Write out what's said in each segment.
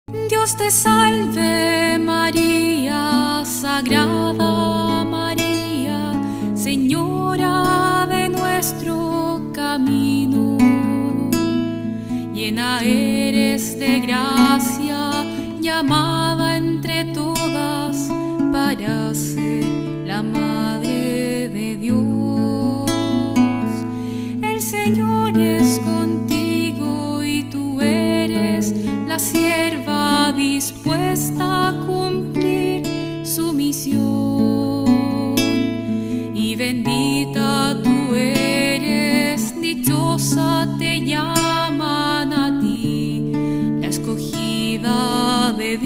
Dios te salve María, Sagrada María, Señora de nuestro camino. Llena eres de gracia, llamada entre todas para ser la Madre de Dios. El Señor es contigo y tú eres la sierva dispuesta a cumplir su misión. Y bendita tú eres, dichosa te llaman a ti, la escogida de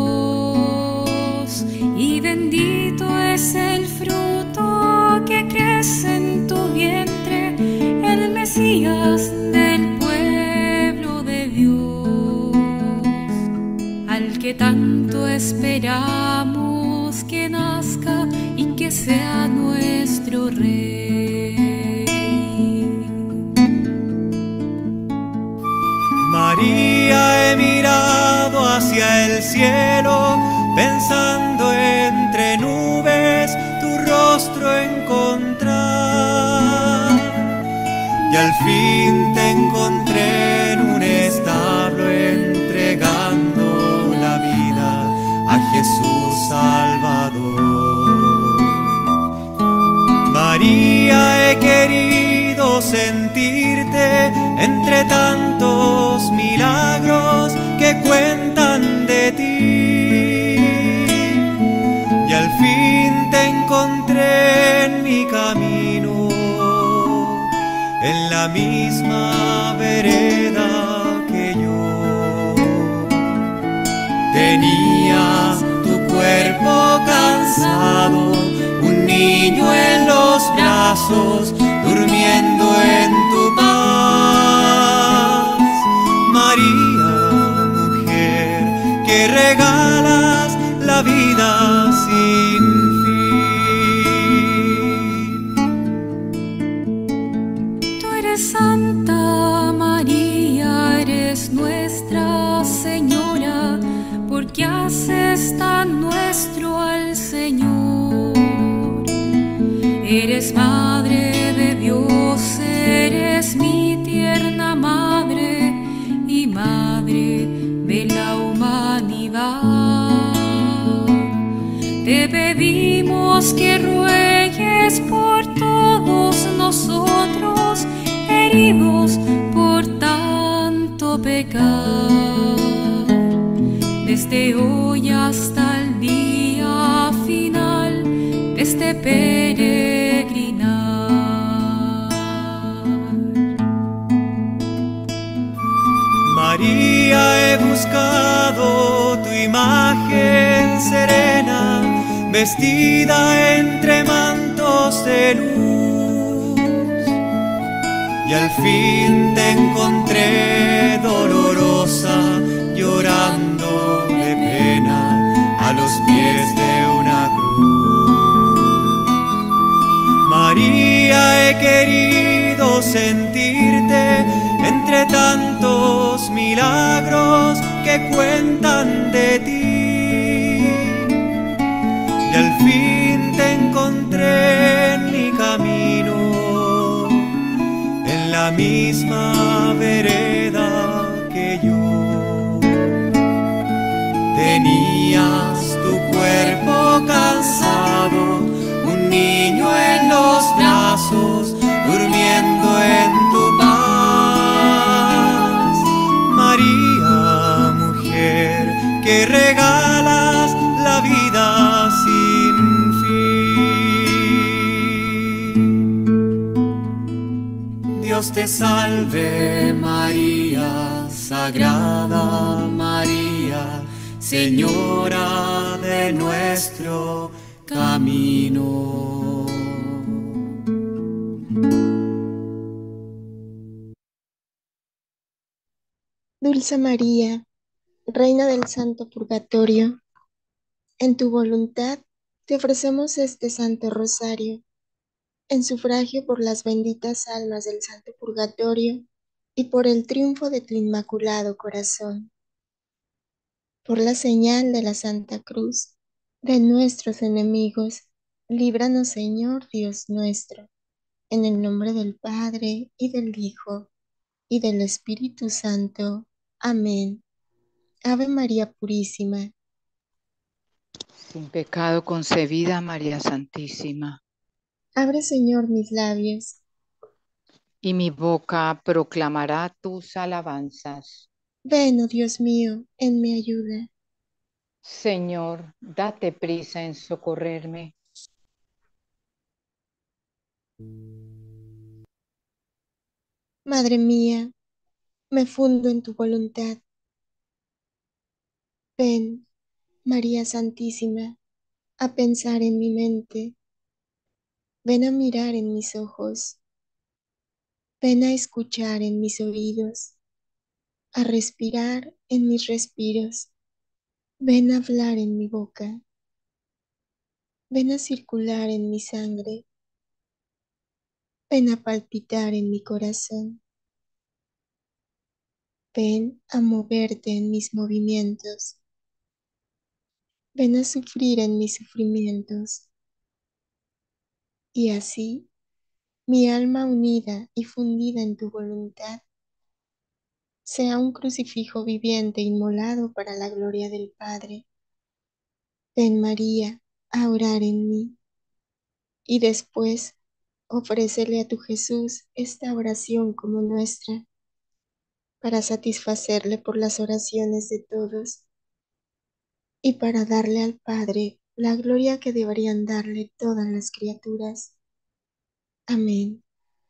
Dios. Y bendito es el fruto que crece en tu vientre, el Mesías del pueblo de Dios, al que tanto esperamos que nazca y que sea nuestro Rey. María, he mirado hacia el cielo, pensando entre nubes tu rostro encontrar. Y al fin te encontré en un establo entregando la vida a Jesús Salvador. María, he querido sentirte entre tantos milagros que cuentan de ti. Y al fin te encontré en mi camino, en la misma vereda que yo. Tenías tu cuerpo cansado, un niño en los brazos, durmiendo en tu paz. María, mujer, que regalas la vida sin fin. Tú eres Santa María, eres nuestra Señora, porque haces tan nuestro al Señor. Eres Madre de Dios, eres mi tierna Madre y Madre de la humanidad. Te pedimos que ruegues por todos nosotros, heridos por tanto pecar, desde hoy hasta el día final de este peregrinar. María, he buscado tu imagen serena, vestida entre mantos de luz, y al fin te encontré dolorosa, llorando de pena a los pies de una cruz. María, he querido sentirte entre tantos milagros que cuentan de ti. Y al fin te encontré en mi camino, en la misma vereda que yo. Tenías tu cuerpo cansado, un niño en los brazos, durmiendo en tu paz. María, mujer, que regalas la vida sin fin. Dios te salve María, Sagrada María, Señora de nuestro camino. Dulce María, Reina del Santo Purgatorio, en tu voluntad te ofrecemos este Santo Rosario, en sufragio por las benditas almas del Santo Purgatorio y por el triunfo de tu Inmaculado Corazón. Por la señal de la Santa Cruz, de nuestros enemigos, líbranos, Señor Dios nuestro, en el nombre del Padre, y del Hijo, y del Espíritu Santo. Amén. Ave María Purísima, sin pecado concebida, María Santísima. abre, Señor, mis labios, Y mi boca proclamará tus alabanzas. ven, oh Dios mío, en mi ayuda. Señor, date prisa en socorrerme. Madre mía, me fundo en tu voluntad. Ven, María Santísima, a pensar en mi mente. Ven a mirar en mis ojos. Ven a escuchar en mis oídos, a respirar en mis respiros. Ven a hablar en mi boca. Ven a circular en mi sangre. Ven a palpitar en mi corazón. Ven a moverte en mis movimientos. Ven a sufrir en mis sufrimientos. Y así, mi alma unida y fundida en tu voluntad, sea un crucifijo viviente inmolado para la gloria del Padre. Ven, María, a orar en mí. Y después, ofrécele a tu Jesús esta oración como nuestra, para satisfacerle por las oraciones de todos y para darle al Padre la gloria que deberían darle todas las criaturas. Amén.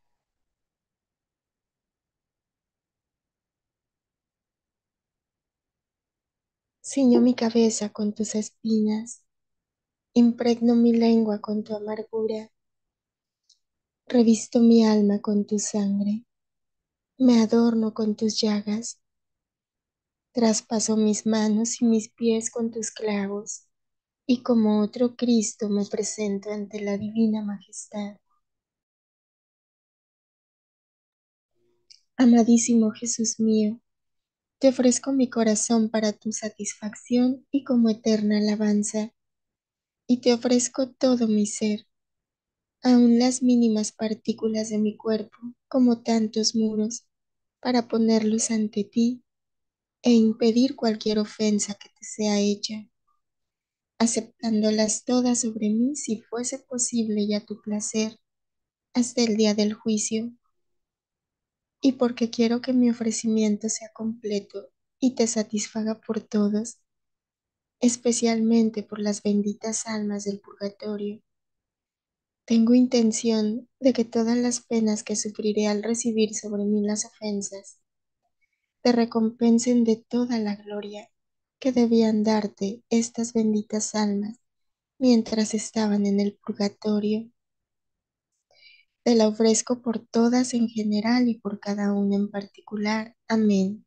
Ciño mi cabeza con tus espinas, impregno mi lengua con tu amargura, revisto mi alma con tu sangre, me adorno con tus llagas, traspaso mis manos y mis pies con tus clavos, y como otro Cristo me presento ante la divina majestad. Amadísimo Jesús mío, te ofrezco mi corazón para tu satisfacción y como eterna alabanza, y te ofrezco todo mi ser, aun las mínimas partículas de mi cuerpo, como tantos muros, para ponerlos ante ti e impedir cualquier ofensa que te sea hecha, aceptándolas todas sobre mí si fuese posible y a tu placer, hasta el día del juicio. Y porque quiero que mi ofrecimiento sea completo y te satisfaga por todos, especialmente por las benditas almas del purgatorio, tengo intención de que todas las penas que sufriré al recibir sobre mí las ofensas te recompensen de toda la gloria que debían darte estas benditas almas mientras estaban en el purgatorio. Te la ofrezco por todas en general y por cada una en particular. Amén.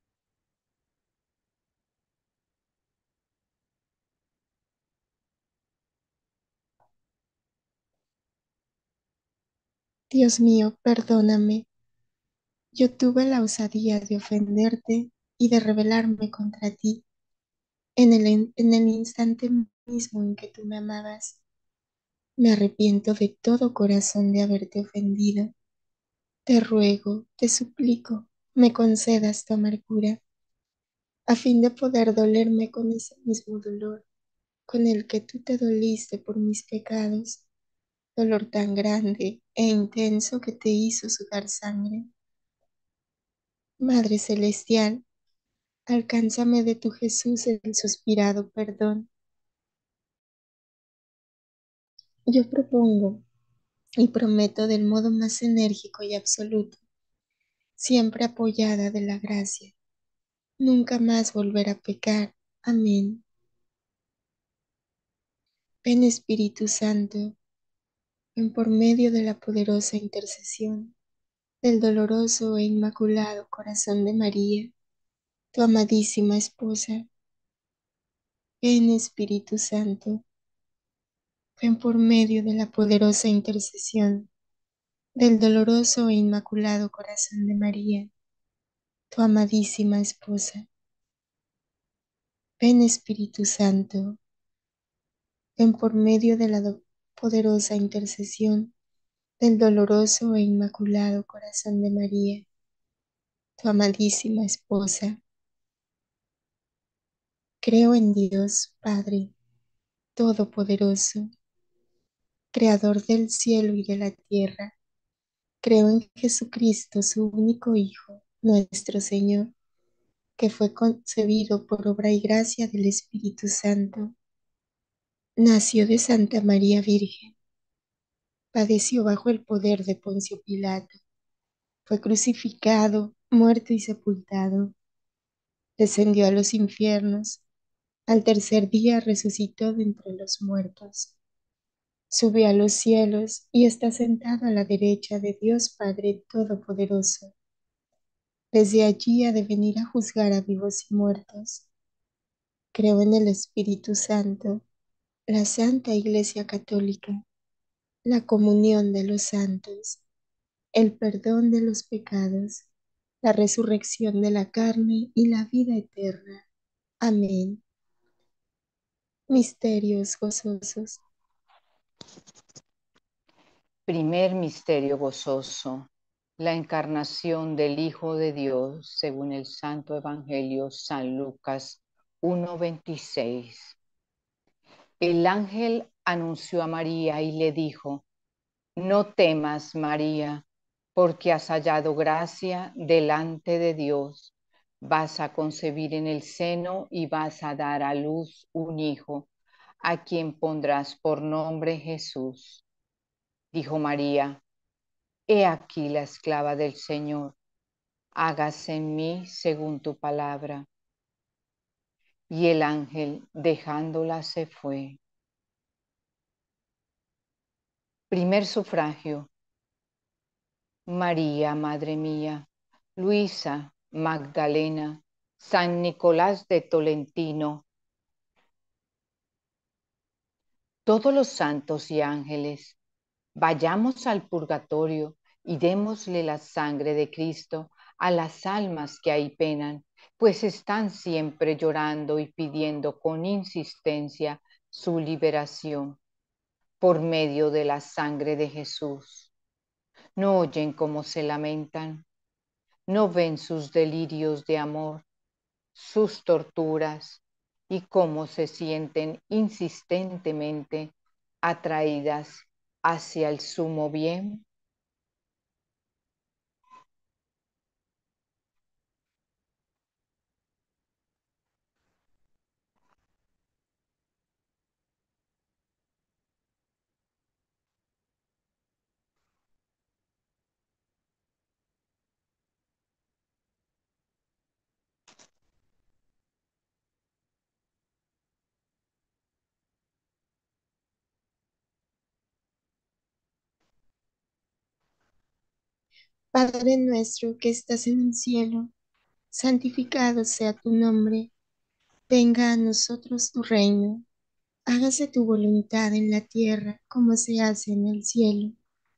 Dios mío, perdóname. Yo tuve la osadía de ofenderte y de rebelarme contra ti en el instante mismo en que tú me amabas. Me arrepiento de todo corazón de haberte ofendido. Te ruego, te suplico, me concedas tu amargura, a fin de poder dolerme con ese mismo dolor con el que tú te doliste por mis pecados, dolor tan grande e intenso que te hizo sudar sangre. Madre Celestial, alcánzame de tu Jesús el suspirado perdón. Yo propongo y prometo del modo más enérgico y absoluto, siempre apoyada de la gracia, nunca más volver a pecar. Amén. Ven Espíritu Santo, ven por medio de la poderosa intercesión del doloroso e inmaculado corazón de María, tu amadísima esposa. Ven Espíritu Santo, ven por medio de la poderosa intercesión del doloroso e inmaculado corazón de María, tu amadísima esposa. Ven Espíritu Santo, ven por medio de la poderosa intercesión del doloroso e inmaculado corazón de María, tu amadísima esposa. Creo en Dios Padre Todopoderoso, Creador del cielo y de la tierra. Creo en Jesucristo, su único Hijo, nuestro Señor, que fue concebido por obra y gracia del Espíritu Santo. Nació de Santa María Virgen, padeció bajo el poder de Poncio Pilato, fue crucificado, muerto y sepultado, descendió a los infiernos, al tercer día resucitó de entre los muertos, subió a los cielos y está sentado a la derecha de Dios Padre Todopoderoso. Desde allí ha de venir a juzgar a vivos y muertos. Creo en el Espíritu Santo, la Santa Iglesia Católica, la comunión de los santos, el perdón de los pecados, la resurrección de la carne y la vida eterna. Amén. Misterios gozosos. Primer misterio gozoso, la encarnación del Hijo de Dios según el Santo Evangelio San Lucas 1:26. El ángel anunció a María y le dijo: No temas, María, porque has hallado gracia delante de Dios. Vas a concebir en el seno y vas a dar a luz un hijo, a quien pondrás por nombre Jesús. Dijo María: He aquí la esclava del Señor, hágase en mí según tu palabra. Y el ángel, dejándola, se fue. Primer sufragio. María, Madre mía, Luisa, Magdalena, San Nicolás de Tolentino, todos los santos y ángeles, vayamos al purgatorio y démosle la sangre de Cristo a las almas que ahí penan, pues están siempre llorando y pidiendo con insistencia su liberación por medio de la sangre de Jesús. ¿No oyen cómo se lamentan? ¿No ven sus delirios de amor, sus torturas y cómo se sienten insistentemente atraídas hacia el sumo bien? Padre nuestro que estás en el cielo, santificado sea tu nombre. Venga a nosotros tu reino. Hágase tu voluntad en la tierra como se hace en el cielo.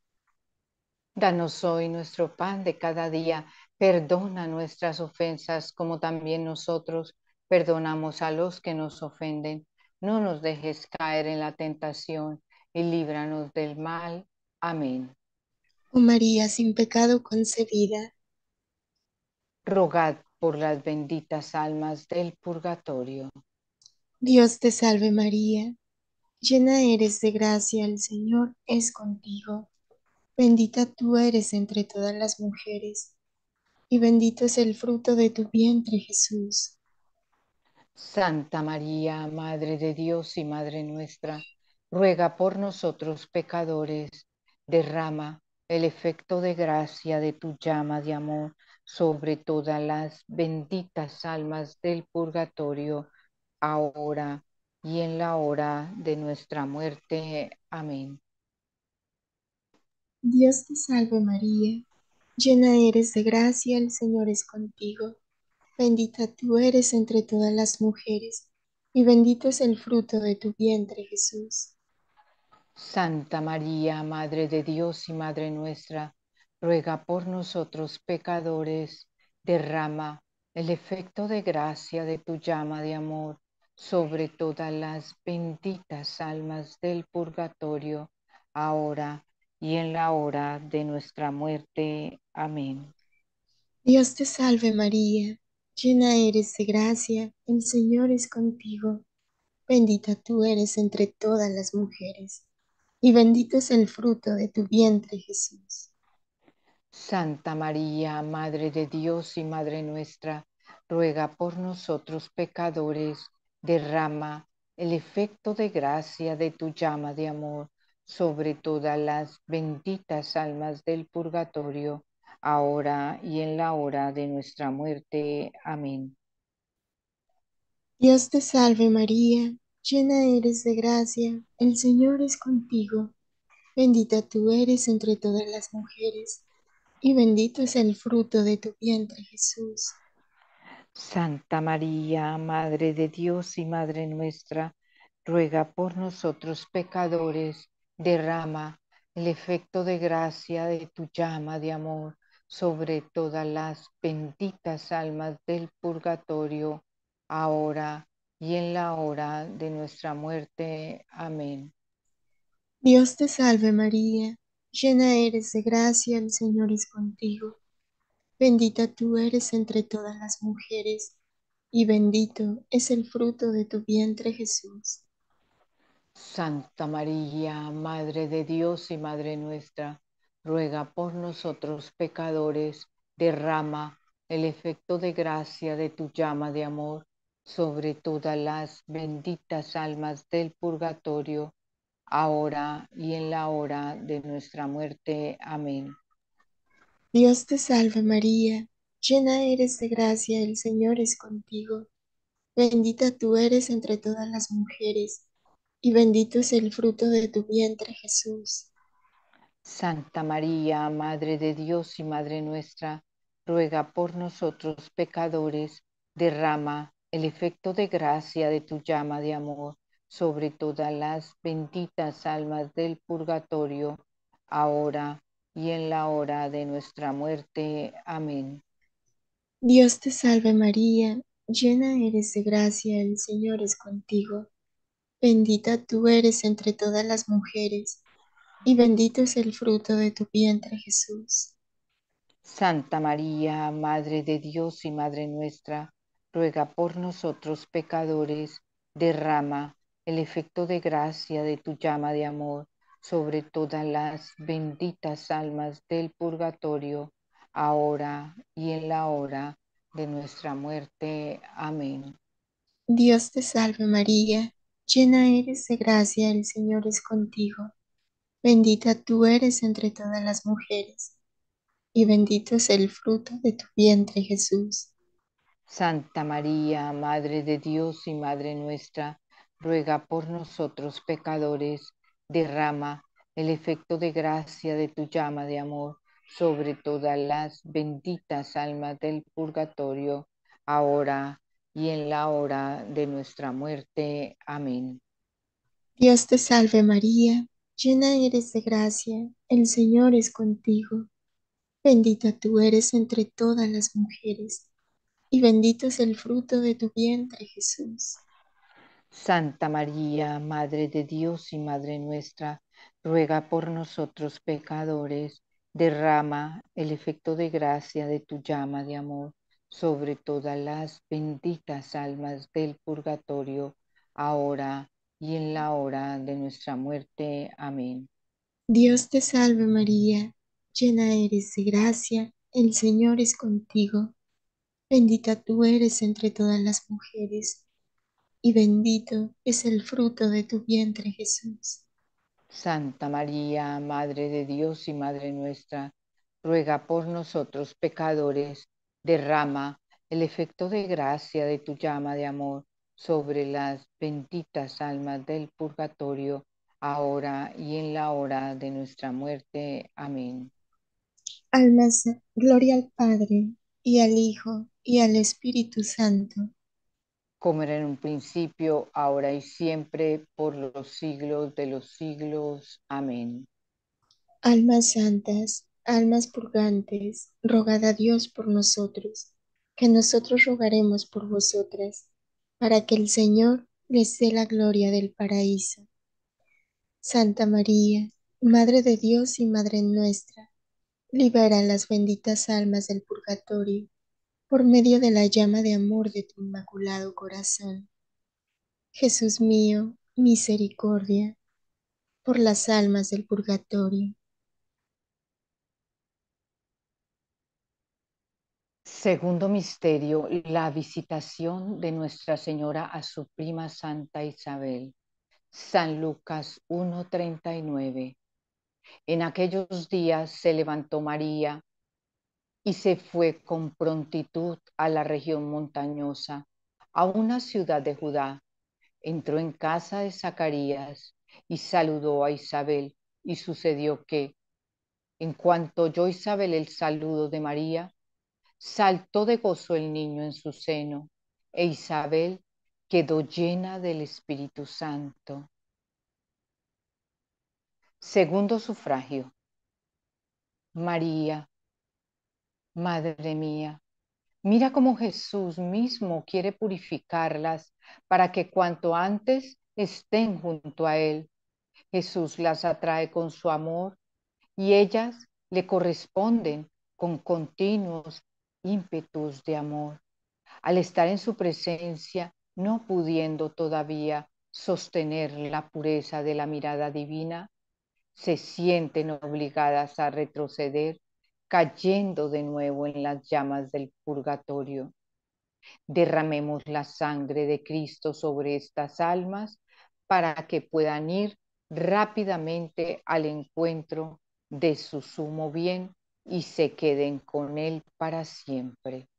Danos hoy nuestro pan de cada día. Perdona nuestras ofensas como también nosotros perdonamos a los que nos ofenden. No nos dejes caer en la tentación y líbranos del mal. Amén. Oh María, sin pecado concebida, Rogad por las benditas almas del purgatorio. Dios te salve María, llena eres de gracia, el Señor es contigo. Bendita tú eres entre todas las mujeres, y bendito es el fruto de tu vientre, Jesús. Santa María, Madre de Dios y Madre nuestra, ruega por nosotros pecadores, derrama el efecto de gracia de tu llama de amor sobre todas las benditas almas del purgatorio, ahora y en la hora de nuestra muerte. Amén. Dios te salve María, llena eres de gracia, el Señor es contigo. Bendita tú eres entre todas las mujeres, y bendito es el fruto de tu vientre, Jesús. Santa María, Madre de Dios y Madre nuestra, ruega por nosotros pecadores, derrama el efecto de gracia de tu llama de amor sobre todas las benditas almas del purgatorio, ahora y en la hora de nuestra muerte. Amén. Dios te salve María, llena eres de gracia, el Señor es contigo. Bendita tú eres entre todas las mujeres, y bendito es el fruto de tu vientre, Jesús. Santa María, Madre de Dios y Madre nuestra, ruega por nosotros pecadores, derrama el efecto de gracia de tu llama de amor sobre todas las benditas almas del purgatorio, ahora y en la hora de nuestra muerte. Amén. Dios te salve María, llena eres de gracia, el Señor es contigo. Bendita tú eres entre todas las mujeres, y bendito es el fruto de tu vientre, Jesús. Santa María, Madre de Dios y Madre nuestra, ruega por nosotros pecadores, derrama el efecto de gracia de tu llama de amor sobre todas las benditas almas del purgatorio, ahora y en la hora de nuestra muerte. Amén. Dios te salve María, llena eres de gracia, el Señor es contigo. Bendita tú eres entre todas las mujeres, y bendito es el fruto de tu vientre, Jesús. Santa María, Madre de Dios y Madre nuestra, ruega por nosotros pecadores, derrama el efecto de gracia de tu llama de amor sobre todas las benditas almas del purgatorio, ahora y en la hora de nuestra muerte. Amén. Dios te salve María, llena eres de gracia, el Señor es contigo. Bendita tú eres entre todas las mujeres, y bendito es el fruto de tu vientre, Jesús. Santa María, Madre de Dios y Madre nuestra, ruega por nosotros pecadores, derrama el efecto de gracia de tu llama de amor sobre todas las benditas almas del purgatorio, ahora y en la hora de nuestra muerte. Amén. Dios te salve María, llena eres de gracia, el Señor es contigo. Bendita tú eres entre todas las mujeres, y bendito es el fruto de tu vientre, Jesús. Santa María, Madre de Dios y Madre nuestra, ruega por nosotros pecadores, derrama el efecto de gracia de tu llama de amor sobre todas las benditas almas del purgatorio, ahora y en la hora de nuestra muerte. Amén. Dios te salve María, llena eres de gracia, el Señor es contigo. Bendita tú eres entre todas las mujeres, y bendito es el fruto de tu vientre, Jesús. Santa María, Madre de Dios y Madre nuestra, ruega por nosotros pecadores, derrama el efecto de gracia de tu llama de amor sobre todas las benditas almas del purgatorio, ahora y en la hora de nuestra muerte. Amén. Dios te salve María, llena eres de gracia, el Señor es contigo. Bendita tú eres entre todas las mujeres, y bendito es el fruto de tu vientre, Jesús. Santa María, Madre de Dios y Madre nuestra, ruega por nosotros pecadores, derrama el efecto de gracia de tu llama de amor sobre todas las benditas almas del purgatorio, ahora y en la hora de nuestra muerte. Amén. Dios te salve María, llena eres de gracia, el Señor es contigo. Bendita tú eres entre todas las mujeres, y bendito es el fruto de tu vientre, Jesús. Santa María, Madre de Dios y Madre nuestra, ruega por nosotros pecadores, derrama el efecto de gracia de tu llama de amor sobre las benditas almas del purgatorio, ahora y en la hora de nuestra muerte. Amén. Almas, gloria al Padre, y al Hijo, y al Espíritu Santo. Como era en un principio, ahora y siempre, por los siglos de los siglos. Amén. Almas santas, almas purgantes, rogad a Dios por nosotros, que nosotros rogaremos por vosotras, para que el Señor les dé la gloria del paraíso. Santa María, Madre de Dios y Madre nuestra, libera las benditas almas del purgatorio por medio de la llama de amor de tu inmaculado corazón. Jesús mío, misericordia por las almas del purgatorio. Segundo misterio, la visitación de Nuestra Señora a su prima Santa Isabel. San Lucas 1:39. En aquellos días se levantó María y se fue con prontitud a la región montañosa, a una ciudad de Judá. Entró en casa de Zacarías y saludó a Isabel, y sucedió que, en cuanto oyó Isabel el saludo de María, saltó de gozo el niño en su seno, e Isabel quedó llena del Espíritu Santo. Segundo sufragio. María, Madre mía, mira cómo Jesús mismo quiere purificarlas para que cuanto antes estén junto a Él. Jesús las atrae con su amor y ellas le corresponden con continuos ímpetus de amor. Al estar en su presencia, no pudiendo todavía sostener la pureza de la mirada divina, se sienten obligadas a retroceder, cayendo de nuevo en las llamas del purgatorio. Derramemos la sangre de Cristo sobre estas almas para que puedan ir rápidamente al encuentro de su sumo bien y se queden con Él para siempre.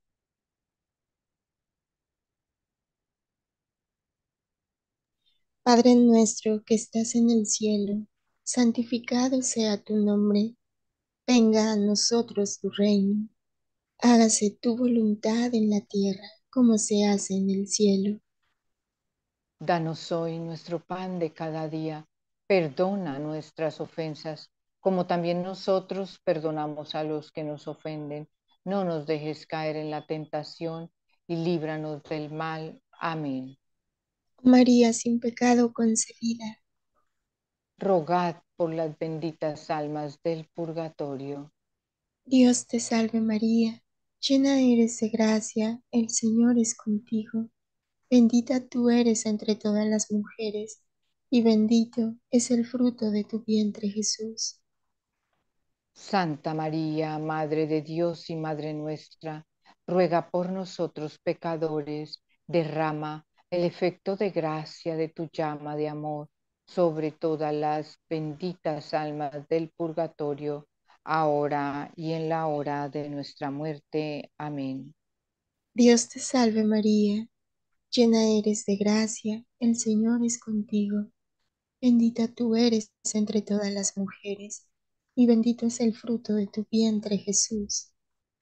Padre nuestro que estás en el cielo, santificado sea tu nombre. Venga a nosotros tu reino. Hágase tu voluntad en la tierra como se hace en el cielo. Danos hoy nuestro pan de cada día. Perdona nuestras ofensas, como también nosotros perdonamos a los que nos ofenden. No nos dejes caer en la tentación y líbranos del mal. Amén. María sin pecado concebida, Rogad por las benditas almas del purgatorio. Dios te salve María, llena eres de gracia, el Señor es contigo. Bendita tú eres entre todas las mujeres, y bendito es el fruto de tu vientre Jesús. Santa María, Madre de Dios y Madre nuestra, ruega por nosotros pecadores, derrama el efecto de gracia de tu llama de amor sobre todas las benditas almas del purgatorio, ahora y en la hora de nuestra muerte. Amén. Dios te salve María, llena eres de gracia, el Señor es contigo. Bendita tú eres entre todas las mujeres, y bendito es el fruto de tu vientre Jesús.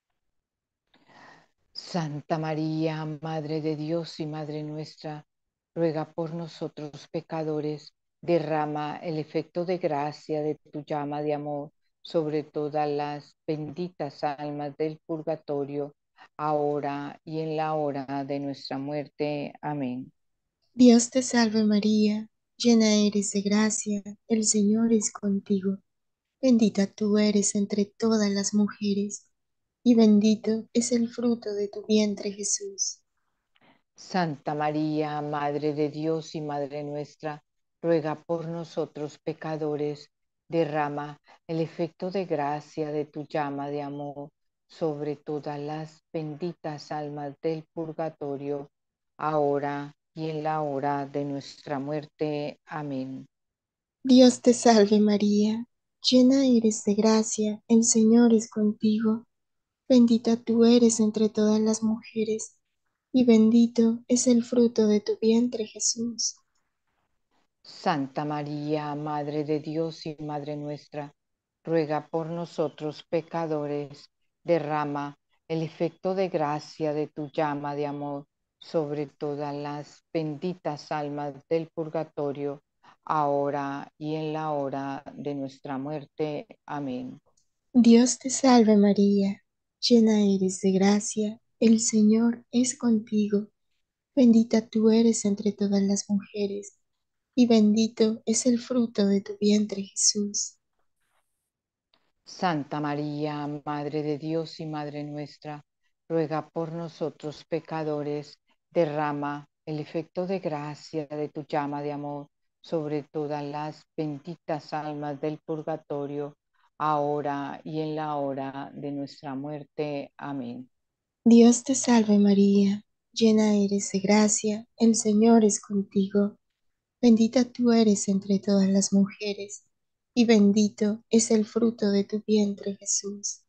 Santa María, Madre de Dios y Madre nuestra, ruega por nosotros pecadores, derrama el efecto de gracia de tu llama de amor sobre todas las benditas almas del purgatorio, ahora y en la hora de nuestra muerte. Amén. Dios te salve María, llena eres de gracia, el Señor es contigo. Bendita tú eres entre todas las mujeres, y bendito es el fruto de tu vientre Jesús. Santa María, Madre de Dios y Madre nuestra, ruega por nosotros pecadores, derrama el efecto de gracia de tu llama de amor sobre todas las benditas almas del purgatorio, ahora y en la hora de nuestra muerte. Amén. Dios te salve María, llena eres de gracia, el Señor es contigo. Bendita tú eres entre todas las mujeres, y bendito es el fruto de tu vientre Jesús. Santa María, Madre de Dios y Madre nuestra, ruega por nosotros pecadores, derrama el efecto de gracia de tu llama de amor sobre todas las benditas almas del purgatorio, ahora y en la hora de nuestra muerte. Amén. Dios te salve María, llena eres de gracia, el Señor es contigo. Bendita tú eres entre todas las mujeres, y bendito es el fruto de tu vientre, Jesús. Santa María, Madre de Dios y Madre nuestra, ruega por nosotros pecadores, derrama el efecto de gracia de tu llama de amor sobre todas las benditas almas del purgatorio, ahora y en la hora de nuestra muerte. Amén. Dios te salve María, llena eres de gracia, el Señor es contigo. Bendita tú eres entre todas las mujeres, y bendito es el fruto de tu vientre, Jesús.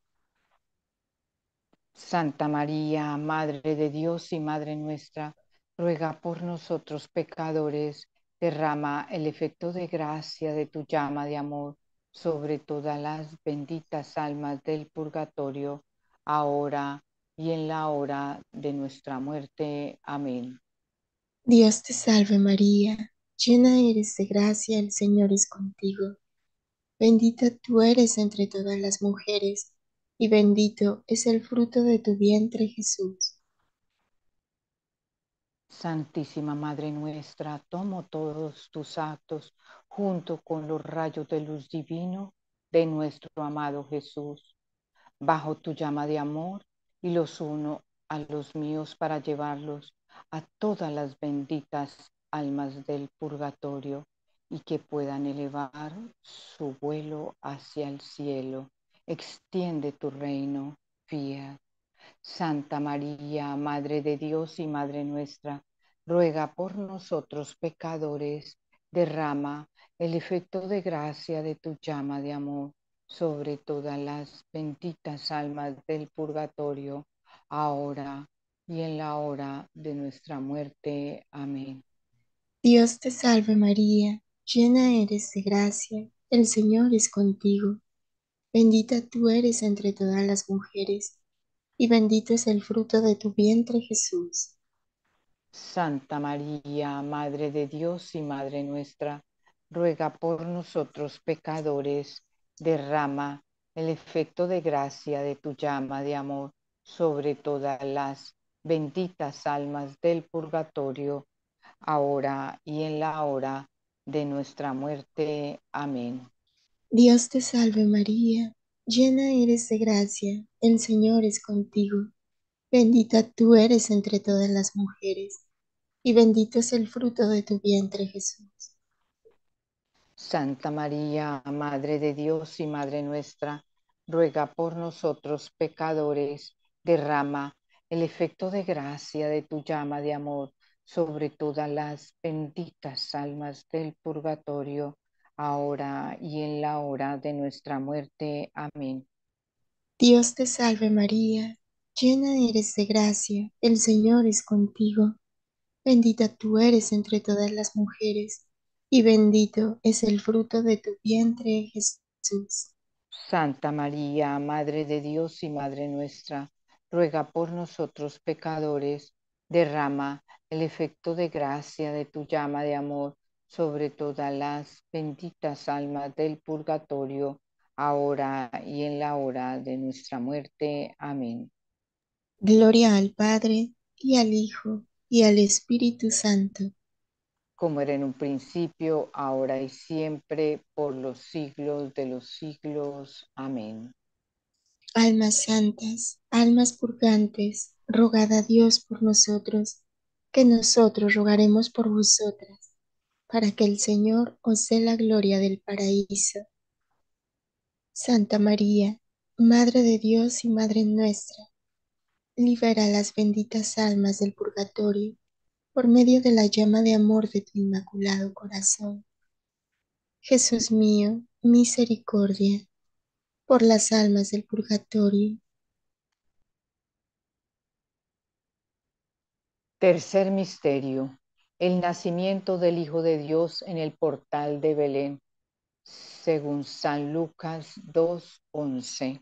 Santa María, Madre de Dios y Madre nuestra, ruega por nosotros pecadores, derrama el efecto de gracia de tu llama de amor sobre todas las benditas almas del purgatorio, ahora y en la hora de nuestra muerte. Amén. Dios te salve María, llena eres de gracia, el Señor es contigo. Bendita tú eres entre todas las mujeres, y bendito es el fruto de tu vientre, Jesús. Santísima Madre nuestra, tomo todos tus actos junto con los rayos de luz divino de nuestro amado Jesús bajo tu llama de amor y los uno a los míos para llevarlos a todas las benditas almas del purgatorio y que puedan elevar su vuelo hacia el cielo. Extiende tu reino, fiat. Santa María, Madre de Dios y Madre nuestra, ruega por nosotros pecadores, derrama el efecto de gracia de tu llama de amor sobre todas las benditas almas del purgatorio, ahora y en la hora de nuestra muerte. Amén. Dios te salve María, llena eres de gracia, el Señor es contigo. Bendita tú eres entre todas las mujeres, y bendito es el fruto de tu vientre, Jesús. Santa María, Madre de Dios y Madre nuestra, ruega por nosotros pecadores, derrama el efecto de gracia de tu llama de amor sobre todas las benditas almas del purgatorio, ahora y en la hora de nuestra muerte. Amén. Dios te salve María, llena eres de gracia, el Señor es contigo. Bendita tú eres entre todas las mujeres, y bendito es el fruto de tu vientre, Jesús. Santa María, Madre de Dios y Madre nuestra, ruega por nosotros pecadores, derrama el efecto de gracia de tu llama de amor sobre todas las benditas almas del purgatorio, ahora y en la hora de nuestra muerte. Amén. Dios te salve María, llena eres de gracia, el Señor es contigo. Bendita tú eres entre todas las mujeres, y bendito es el fruto de tu vientre, Jesús. Santa María, Madre de Dios y Madre nuestra, ruega por nosotros pecadores, derrama el efecto de gracia de tu llama de amor sobre todas las benditas almas del purgatorio, ahora y en la hora de nuestra muerte. Amén. Gloria al Padre, y al Hijo, y al Espíritu Santo. Como era en un principio, ahora y siempre, por los siglos de los siglos. Amén. Almas santas, almas purgantes, rogad a Dios por nosotros, que nosotros rogaremos por vosotras, para que el Señor os dé la gloria del paraíso. Santa María, Madre de Dios y Madre nuestra, libera las benditas almas del purgatorio por medio de la llama de amor de tu inmaculado corazón. Jesús mío, misericordia por las almas del purgatorio. Tercer misterio, el nacimiento del Hijo de Dios en el portal de Belén, según San Lucas 2:11.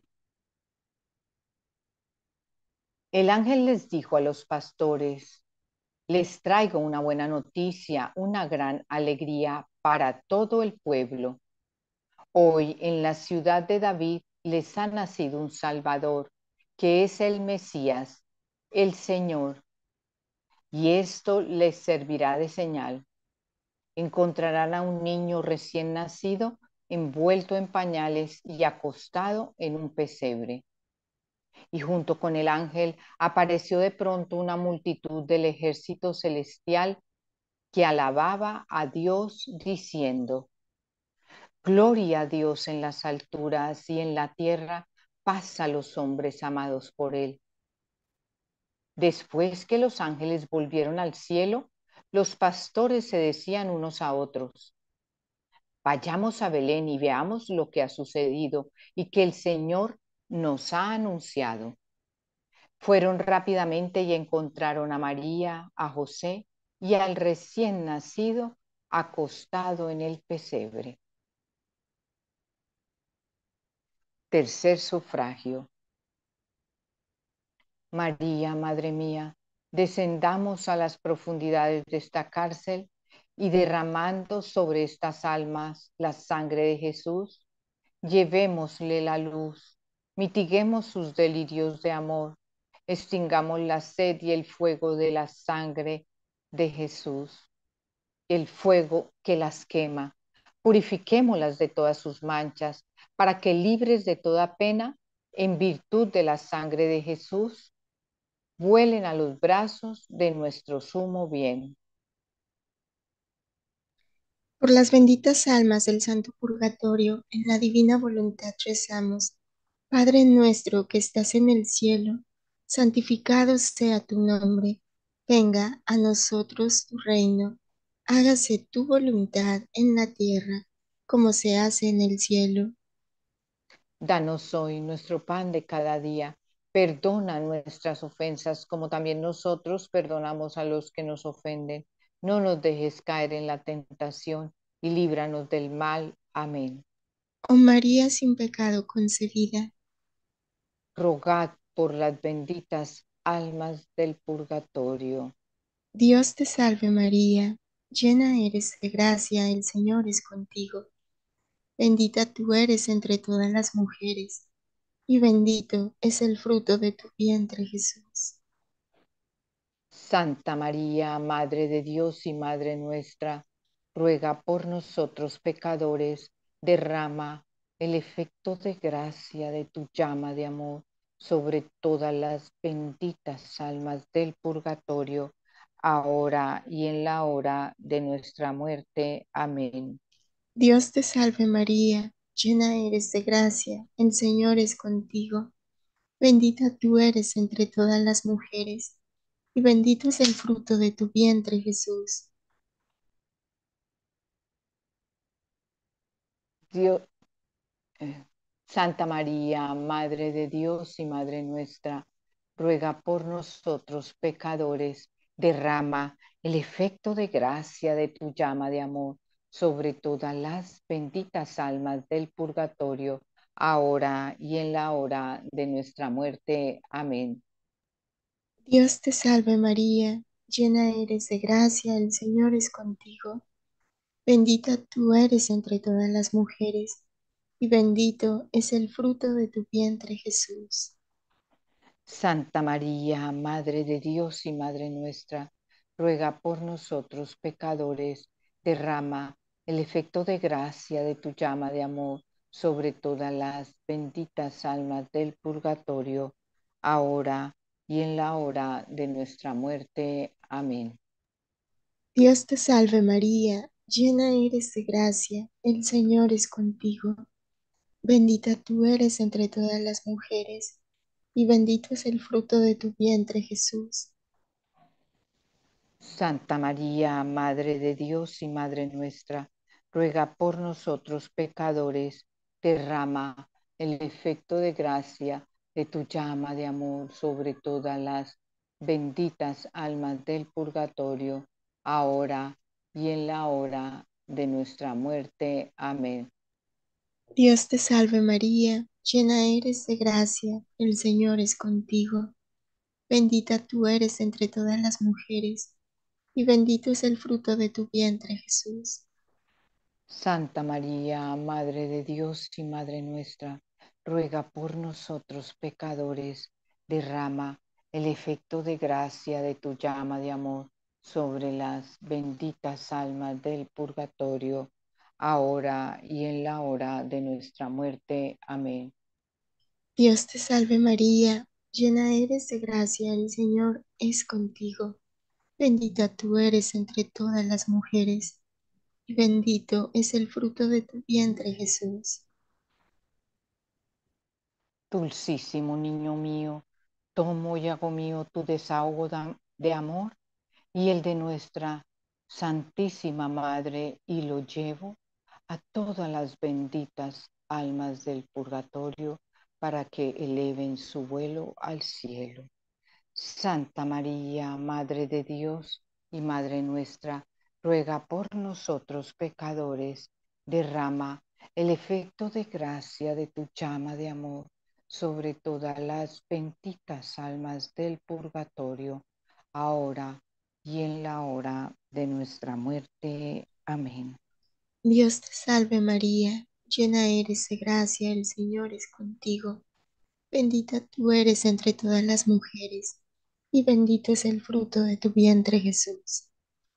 El ángel les dijo a los pastores, les traigo una buena noticia, una gran alegría para todo el pueblo. Hoy en la ciudad de David les ha nacido un Salvador, que es el Mesías, el Señor. y esto les servirá de señal. Encontrarán a un niño recién nacido envuelto en pañales y acostado en un pesebre. Y junto con el ángel apareció de pronto una multitud del ejército celestial que alababa a Dios diciendo: Gloria a Dios en las alturas y en la tierra paz a los hombres amados por él. Después que los ángeles volvieron al cielo, los pastores se decían unos a otros: Vayamos a Belén y veamos lo que ha sucedido y que el Señor nos ha anunciado. Fueron rápidamente y encontraron a María, a José y al recién nacido acostado en el pesebre. Tercer sufragio. María, Madre mía, descendamos a las profundidades de esta cárcel y derramando sobre estas almas la sangre de Jesús, llevémosle la luz, mitiguemos sus delirios de amor, extingamos la sed y el fuego de la sangre de Jesús, el fuego que las quema. Purifiquémoslas de todas sus manchas, para que libres de toda pena, en virtud de la sangre de Jesús, vuelen a los brazos de nuestro sumo bien. Por las benditas almas del Santo Purgatorio, en la divina voluntad rezamos. Padre nuestro que estás en el cielo, santificado sea tu nombre. Venga a nosotros tu reino. Hágase tu voluntad en la tierra, como se hace en el cielo. Danos hoy nuestro pan de cada día. Perdona nuestras ofensas, como también nosotros perdonamos a los que nos ofenden. No nos dejes caer en la tentación y líbranos del mal. Amén. Oh María sin pecado concebida, Rogad por las benditas almas del purgatorio. Dios te salve María, llena eres de gracia, el Señor es contigo. Bendita tú eres entre todas las mujeres, y bendito es el fruto de tu vientre, Jesús. Santa María, Madre de Dios y Madre nuestra, ruega por nosotros pecadores, derrama el efecto de gracia de tu llama de amor sobre todas las benditas almas del purgatorio, ahora y en la hora de nuestra muerte. Amén. Dios te salve María, llena eres de gracia, el Señor es contigo. Bendita tú eres entre todas las mujeres, y bendito es el fruto de tu vientre, Jesús. Dios, Santa María, Madre de Dios y Madre nuestra, ruega por nosotros pecadores, derrama el efecto de gracia de tu llama de amor sobre todas las benditas almas del purgatorio, ahora y en la hora de nuestra muerte. Amén. Dios te salve María, llena eres de gracia, el Señor es contigo. Bendita tú eres entre todas las mujeres, y bendito es el fruto de tu vientre, Jesús. Santa María, Madre de Dios y Madre nuestra, ruega por nosotros pecadores, derrama el efecto de gracia de tu llama de amor sobre todas las benditas almas del purgatorio, ahora y en la hora de nuestra muerte. Amén. Dios te salve María, llena eres de gracia, el Señor es contigo. Bendita tú eres entre todas las mujeres, y bendito es el fruto de tu vientre, Jesús. Santa María, Madre de Dios y Madre nuestra, ruega por nosotros pecadores, derrama el efecto de gracia de tu llama de amor sobre todas las benditas almas del purgatorio, ahora y en la hora de nuestra muerte. Amén. Dios te salve María, llena eres de gracia, el Señor es contigo. Bendita tú eres entre todas las mujeres, y bendito es el fruto de tu vientre, Jesús. Santa María, Madre de Dios y Madre nuestra, ruega por nosotros pecadores, derrama el efecto de gracia de tu llama de amor sobre las benditas almas del purgatorio, ahora y en la hora de nuestra muerte. Amén. Dios te salve María, llena eres de gracia, el Señor es contigo. Bendita tú eres entre todas las mujeres, y bendito es el fruto de tu vientre, Jesús. Dulcísimo niño mío, tomo y hago mío tu desahogo de amor y el de nuestra Santísima Madre, y lo llevo a todas las benditas almas del purgatorio para que eleven su vuelo al cielo. Santa María, Madre de Dios y Madre nuestra, ruega por nosotros pecadores, derrama el efecto de gracia de tu llama de amor sobre todas las benditas almas del purgatorio, ahora y en la hora de nuestra muerte. Amén. Dios te salve María, llena eres de gracia, el Señor es contigo. Bendita tú eres entre todas las mujeres, y bendito es el fruto de tu vientre, Jesús.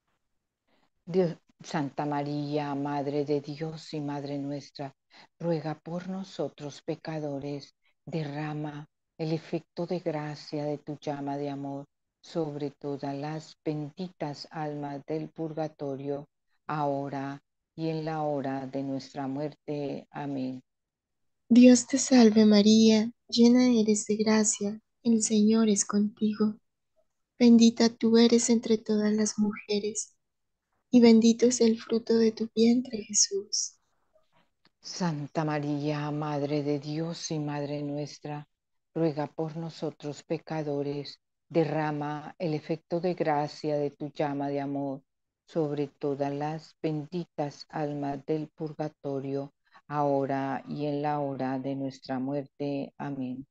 Dios, Santa María, Madre de Dios y Madre nuestra, ruega por nosotros pecadores, derrama el efecto de gracia de tu llama de amor sobre todas las benditas almas del purgatorio, ahora y en la hora de nuestra muerte. Amén. Dios te salve María, llena eres de gracia, el Señor es contigo. Bendita tú eres entre todas las mujeres, y bendito es el fruto de tu vientre, Jesús. Santa María, Madre de Dios y Madre nuestra, ruega por nosotros pecadores, derrama el efecto de gracia de tu llama de amor sobre todas las benditas almas del purgatorio, ahora y en la hora de nuestra muerte. Amén.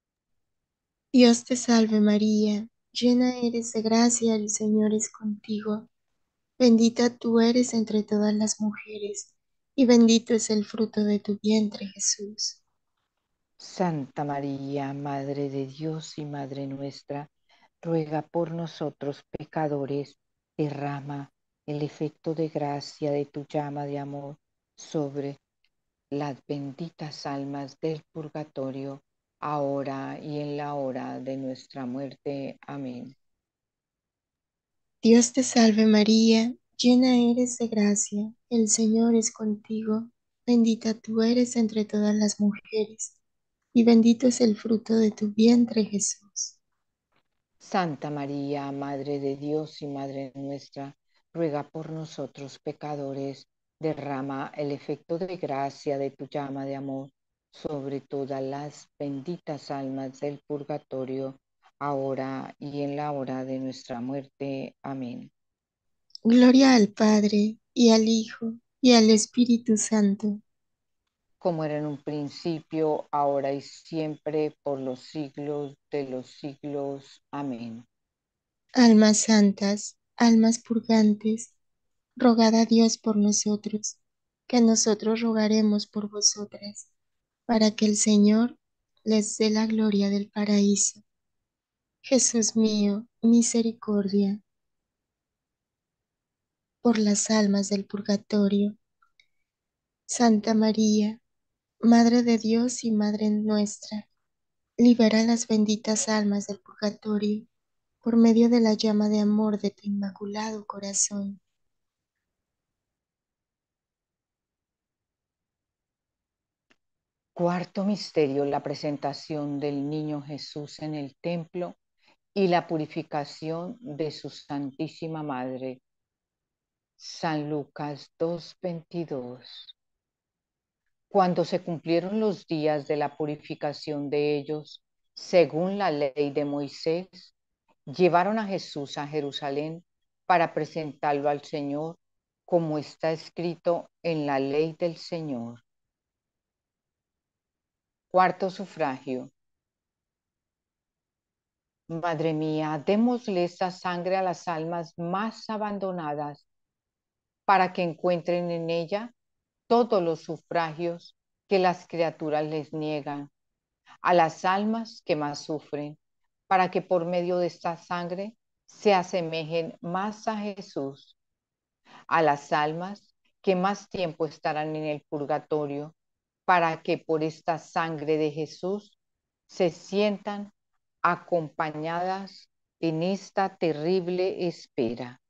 Dios te salve María, llena eres de gracia, el Señor es contigo. Bendita tú eres entre todas las mujeres, y bendito es el fruto de tu vientre, Jesús. Santa María, Madre de Dios y Madre nuestra, ruega por nosotros pecadores, derrama el efecto de gracia de tu llama de amor sobre las benditas almas del purgatorio, ahora y en la hora de nuestra muerte. Amén. Dios te salve María, llena eres de gracia, el Señor es contigo. Bendita tú eres entre todas las mujeres, y bendito es el fruto de tu vientre, Jesús. Santa María, Madre de Dios y Madre nuestra, ruega por nosotros pecadores, derrama el efecto de gracia de tu llama de amor sobre todas las benditas almas del purgatorio, ahora y en la hora de nuestra muerte. Amén. Gloria al Padre, y al Hijo, y al Espíritu Santo. Como era en un principio, ahora y siempre, por los siglos de los siglos. Amén. Almas santas, almas purgantes, rogad a Dios por nosotros, que nosotros rogaremos por vosotras, para que el Señor les dé la gloria del paraíso. Jesús mío, misericordia por las almas del purgatorio. Santa María, Madre de Dios y Madre nuestra, libera las benditas almas del purgatorio por medio de la llama de amor de tu inmaculado corazón. Cuarto misterio, la presentación del niño Jesús en el templo y la purificación de su Santísima Madre. San Lucas 2:22. Cuando se cumplieron los días de la purificación de ellos, según la ley de Moisés, llevaron a Jesús a Jerusalén para presentarlo al Señor, como está escrito en la ley del Señor. Cuarto sufragio. Madre mía, démosle esa sangre a las almas más abandonadas para que encuentren en ella todos los sufragios que las criaturas les niegan, a las almas que más sufren, para que por medio de esta sangre se asemejen más a Jesús, a las almas que más tiempo estarán en el purgatorio, para que por esta sangre de Jesús se sientan acompañadas en esta terrible espera.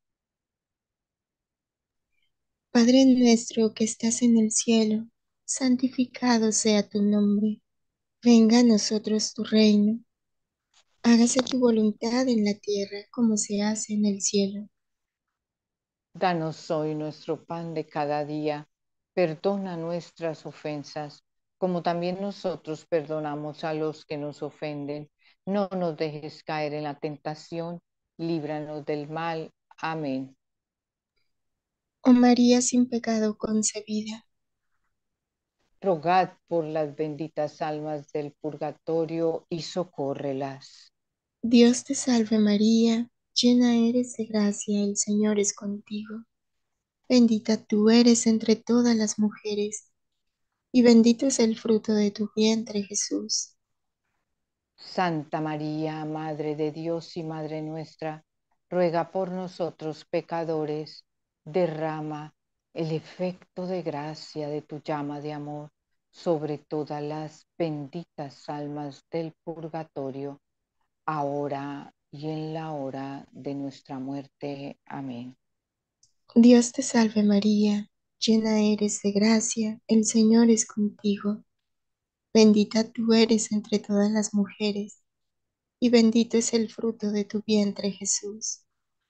Padre nuestro que estás en el cielo, santificado sea tu nombre. Venga a nosotros tu reino. Hágase tu voluntad en la tierra como se hace en el cielo. Danos hoy nuestro pan de cada día. Perdona nuestras ofensas, como también nosotros perdonamos a los que nos ofenden. No nos dejes caer en la tentación, líbranos del mal. Amén. Oh María sin pecado concebida, Rogad por las benditas almas del purgatorio y socórrelas. Dios te salve María, llena eres de gracia, el Señor es contigo. Bendita tú eres entre todas las mujeres, y bendito es el fruto de tu vientre, Jesús. Santa María, Madre de Dios y Madre nuestra, ruega por nosotros pecadores, derrama el efecto de gracia de tu llama de amor sobre todas las benditas almas del purgatorio, ahora y en la hora de nuestra muerte. Amén. Dios te salve María, llena eres de gracia, el Señor es contigo. Bendita tú eres entre todas las mujeres, y bendito es el fruto de tu vientre, Jesús.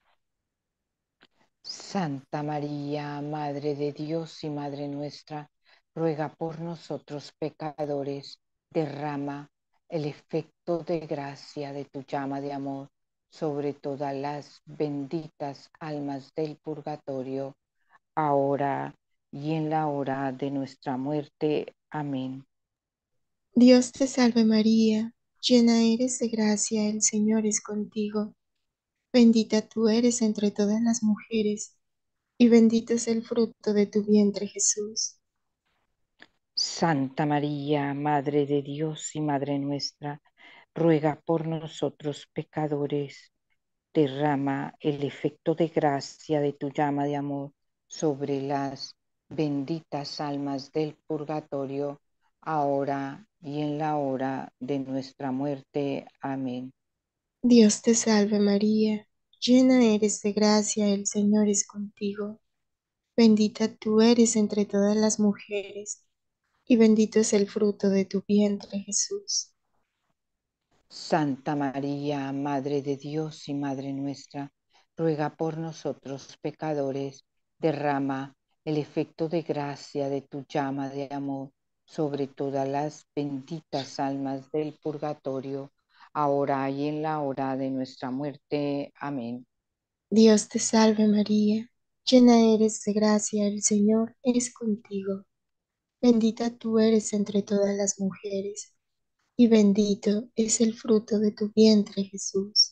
Santa María, Madre de Dios y Madre nuestra, ruega por nosotros pecadores, derrama el efecto de gracia de tu llama de amor sobre todas las benditas almas del purgatorio, ahora y en la hora de nuestra muerte. Amén. Dios te salve María, llena eres de gracia, el Señor es contigo. Bendita tú eres entre todas las mujeres, y bendito es el fruto de tu vientre, Jesús. Santa María, Madre de Dios y Madre nuestra, ruega por nosotros pecadores, derrama el efecto de gracia de tu llama de amor sobre las benditas almas del purgatorio, ahora y en la hora de nuestra muerte. Amén. Dios te salve María, llena eres de gracia, el Señor es contigo. Bendita tú eres entre todas las mujeres, y bendito es el fruto de tu vientre, Jesús. Santa María, Madre de Dios y Madre nuestra, ruega por nosotros pecadores, derrama el efecto de gracia de tu llama de amor sobre todas las benditas almas del purgatorio, ahora y en la hora de nuestra muerte. Amén. Dios te salve María, llena eres de gracia, el Señor es contigo. Bendita tú eres entre todas las mujeres, y bendito es el fruto de tu vientre, Jesús.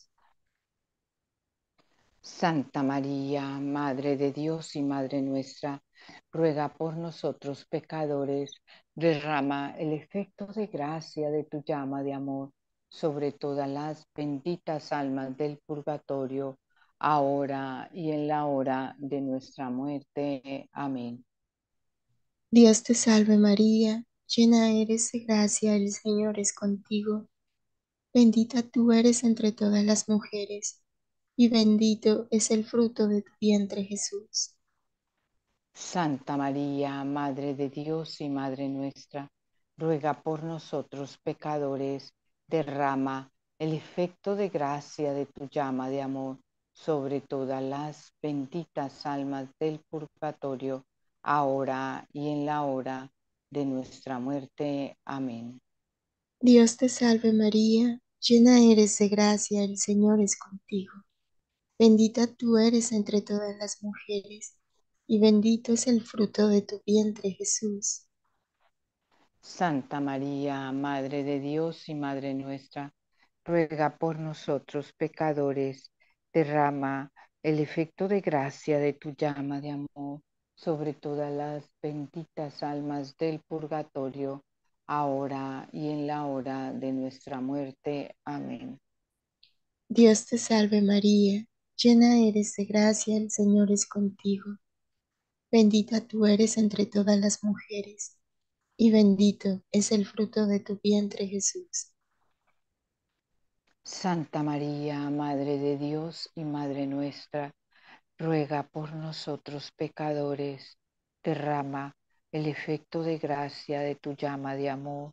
Santa María, Madre de Dios y Madre nuestra, ruega por nosotros pecadores, derrama el efecto de gracia de tu llama de amor sobre todas las benditas almas del purgatorio, ahora y en la hora de nuestra muerte. Amén. Dios te salve María, llena eres de gracia, el Señor es contigo. Bendita tú eres entre todas las mujeres, y bendito es el fruto de tu vientre, Jesús. Santa María, Madre de Dios y Madre nuestra, ruega por nosotros pecadores, derrama el efecto de gracia de tu llama de amor sobre todas las benditas almas del purgatorio, ahora y en la hora de nuestra muerte. Amén. Dios te salve María, llena eres de gracia, el Señor es contigo. Bendita tú eres entre todas las mujeres, y bendito es el fruto de tu vientre, Jesús. Santa María, Madre de Dios y Madre nuestra, ruega por nosotros pecadores, derrama el efecto de gracia de tu llama de amor sobre todas las benditas almas del purgatorio, ahora y en la hora de nuestra muerte. Amén. Dios te salve María, llena eres de gracia, el Señor es contigo. Bendita tú eres entre todas las mujeres, y bendito es el fruto de tu vientre Jesús. Santa María, Madre de Dios y Madre nuestra, ruega por nosotros pecadores, derrama el efecto de gracia de tu llama de amor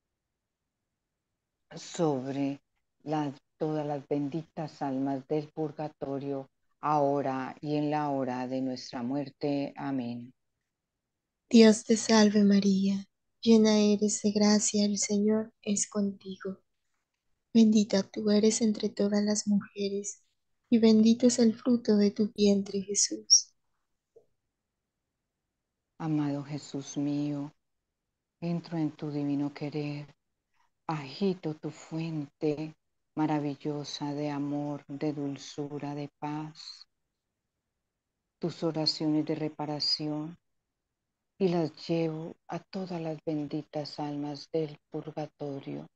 sobre todas las benditas almas del purgatorio, ahora y en la hora de nuestra muerte. Amén. Dios te salve María, llena eres de gracia, el Señor es contigo. Bendita tú eres entre todas las mujeres, y bendito es el fruto de tu vientre Jesús. Amado Jesús mío, entro en tu divino querer, agito tu fuente maravillosa de amor, de dulzura, de paz, tus oraciones de reparación, y las llevo a todas las benditas almas del purgatorio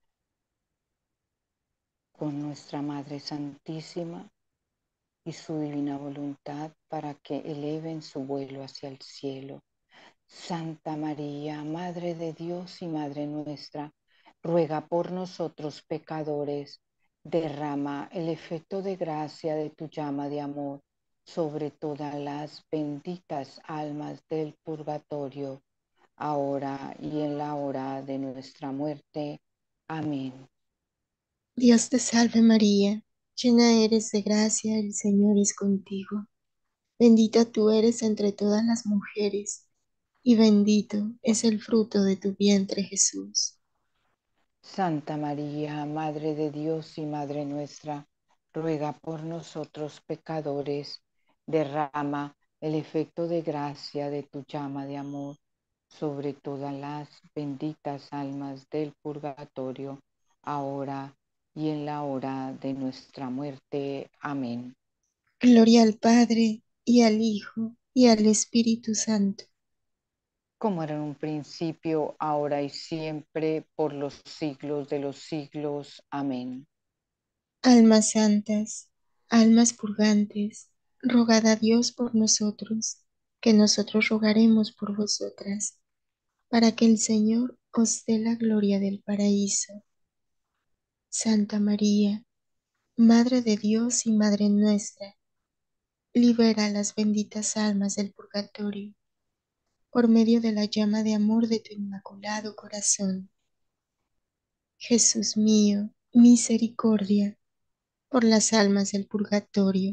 con nuestra Madre Santísima y su divina voluntad para que eleven su vuelo hacia el cielo. Santa María, Madre de Dios y Madre nuestra, ruega por nosotros pecadores, derrama el efecto de gracia de tu llama de amor sobre todas las benditas almas del purgatorio, ahora y en la hora de nuestra muerte. Amén. Dios te salve María, llena eres de gracia, el Señor es contigo. Bendita tú eres entre todas las mujeres, y bendito es el fruto de tu vientre Jesús. Santa María, Madre de Dios y Madre nuestra, ruega por nosotros pecadores, derrama el efecto de gracia de tu llama de amor sobre todas las benditas almas del purgatorio, ahora y en la hora de nuestra muerte. Amén. Gloria al Padre, y al Hijo, y al Espíritu Santo. Como era en un principio, ahora y siempre, por los siglos de los siglos. Amén. Almas santas, almas purgantes, rogad a Dios por nosotros, que nosotros rogaremos por vosotras, para que el Señor os dé la gloria del paraíso. Santa María, Madre de Dios y Madre nuestra, libera las benditas almas del purgatorio, por medio de la llama de amor de tu inmaculado corazón. Jesús mío, misericordia por las almas del purgatorio.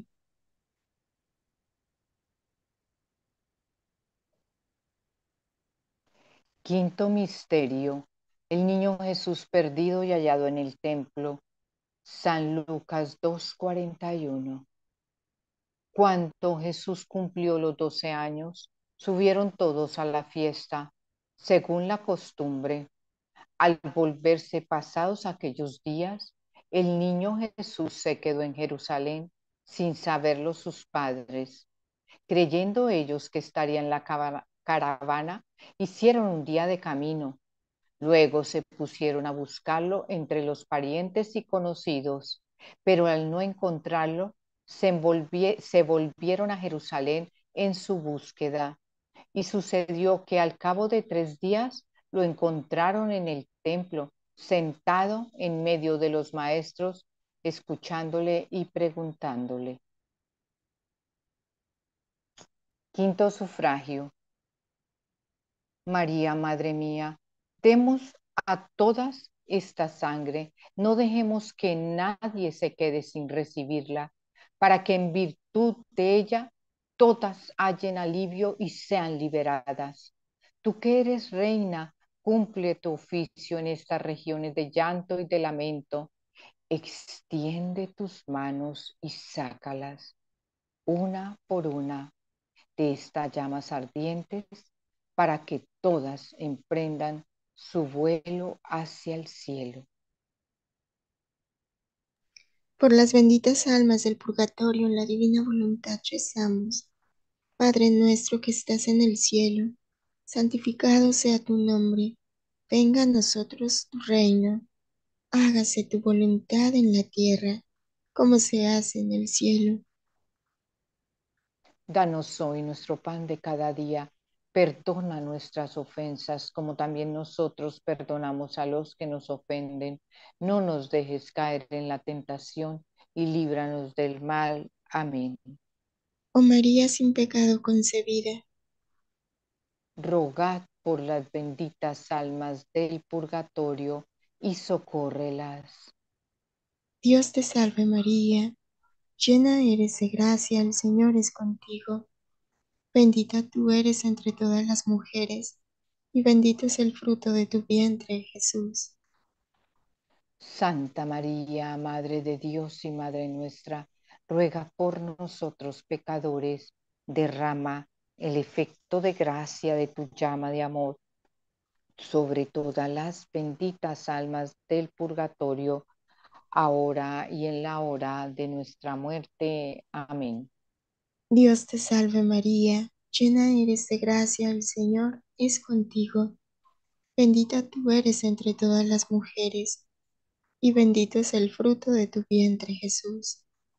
Quinto misterio, el niño Jesús perdido y hallado en el templo. San Lucas 2:41. Cuando Jesús cumplió los 12 años, subieron todos a la fiesta, según la costumbre. Al volverse pasados aquellos días, el niño Jesús se quedó en Jerusalén sin saberlo sus padres. Creyendo ellos que estaría en la caravana, hicieron un día de camino. Luego se pusieron a buscarlo entre los parientes y conocidos, pero al no encontrarlo, se volvieron a Jerusalén en su búsqueda. Y sucedió que al cabo de 3 días lo encontraron en el templo, sentado en medio de los maestros, escuchándole y preguntándole. Quinto sufragio. María, Madre mía, demos a todas esta sangre, no dejemos que nadie se quede sin recibirla, para que en virtud de ella todas hallen alivio y sean liberadas. Tú que eres reina, cumple tu oficio en estas regiones de llanto y de lamento. Extiende tus manos y sácalas, una por una, de estas llamas ardientes, para que todas emprendan su vuelo hacia el cielo. Por las benditas almas del purgatorio en la divina voluntad rezamos. Padre nuestro que estás en el cielo, santificado sea tu nombre. Venga a nosotros tu reino. Hágase tu voluntad en la tierra como se hace en el cielo. Danos hoy nuestro pan de cada día. Perdona nuestras ofensas, como también nosotros perdonamos a los que nos ofenden. No nos dejes caer en la tentación y líbranos del mal. Amén. Oh María sin pecado concebida, Rogad por las benditas almas del purgatorio y socórrelas. Dios te salve María, llena eres de gracia, el Señor es contigo. Bendita tú eres entre todas las mujeres, y bendito es el fruto de tu vientre, Jesús. Santa María, Madre de Dios y Madre nuestra, ruega por nosotros pecadores, derrama el efecto de gracia de tu llama de amor sobre todas las benditas almas del purgatorio, ahora y en la hora de nuestra muerte. Amén. Dios te salve María, llena eres de gracia, el Señor es contigo. Bendita tú eres entre todas las mujeres, y bendito es el fruto de tu vientre, Jesús.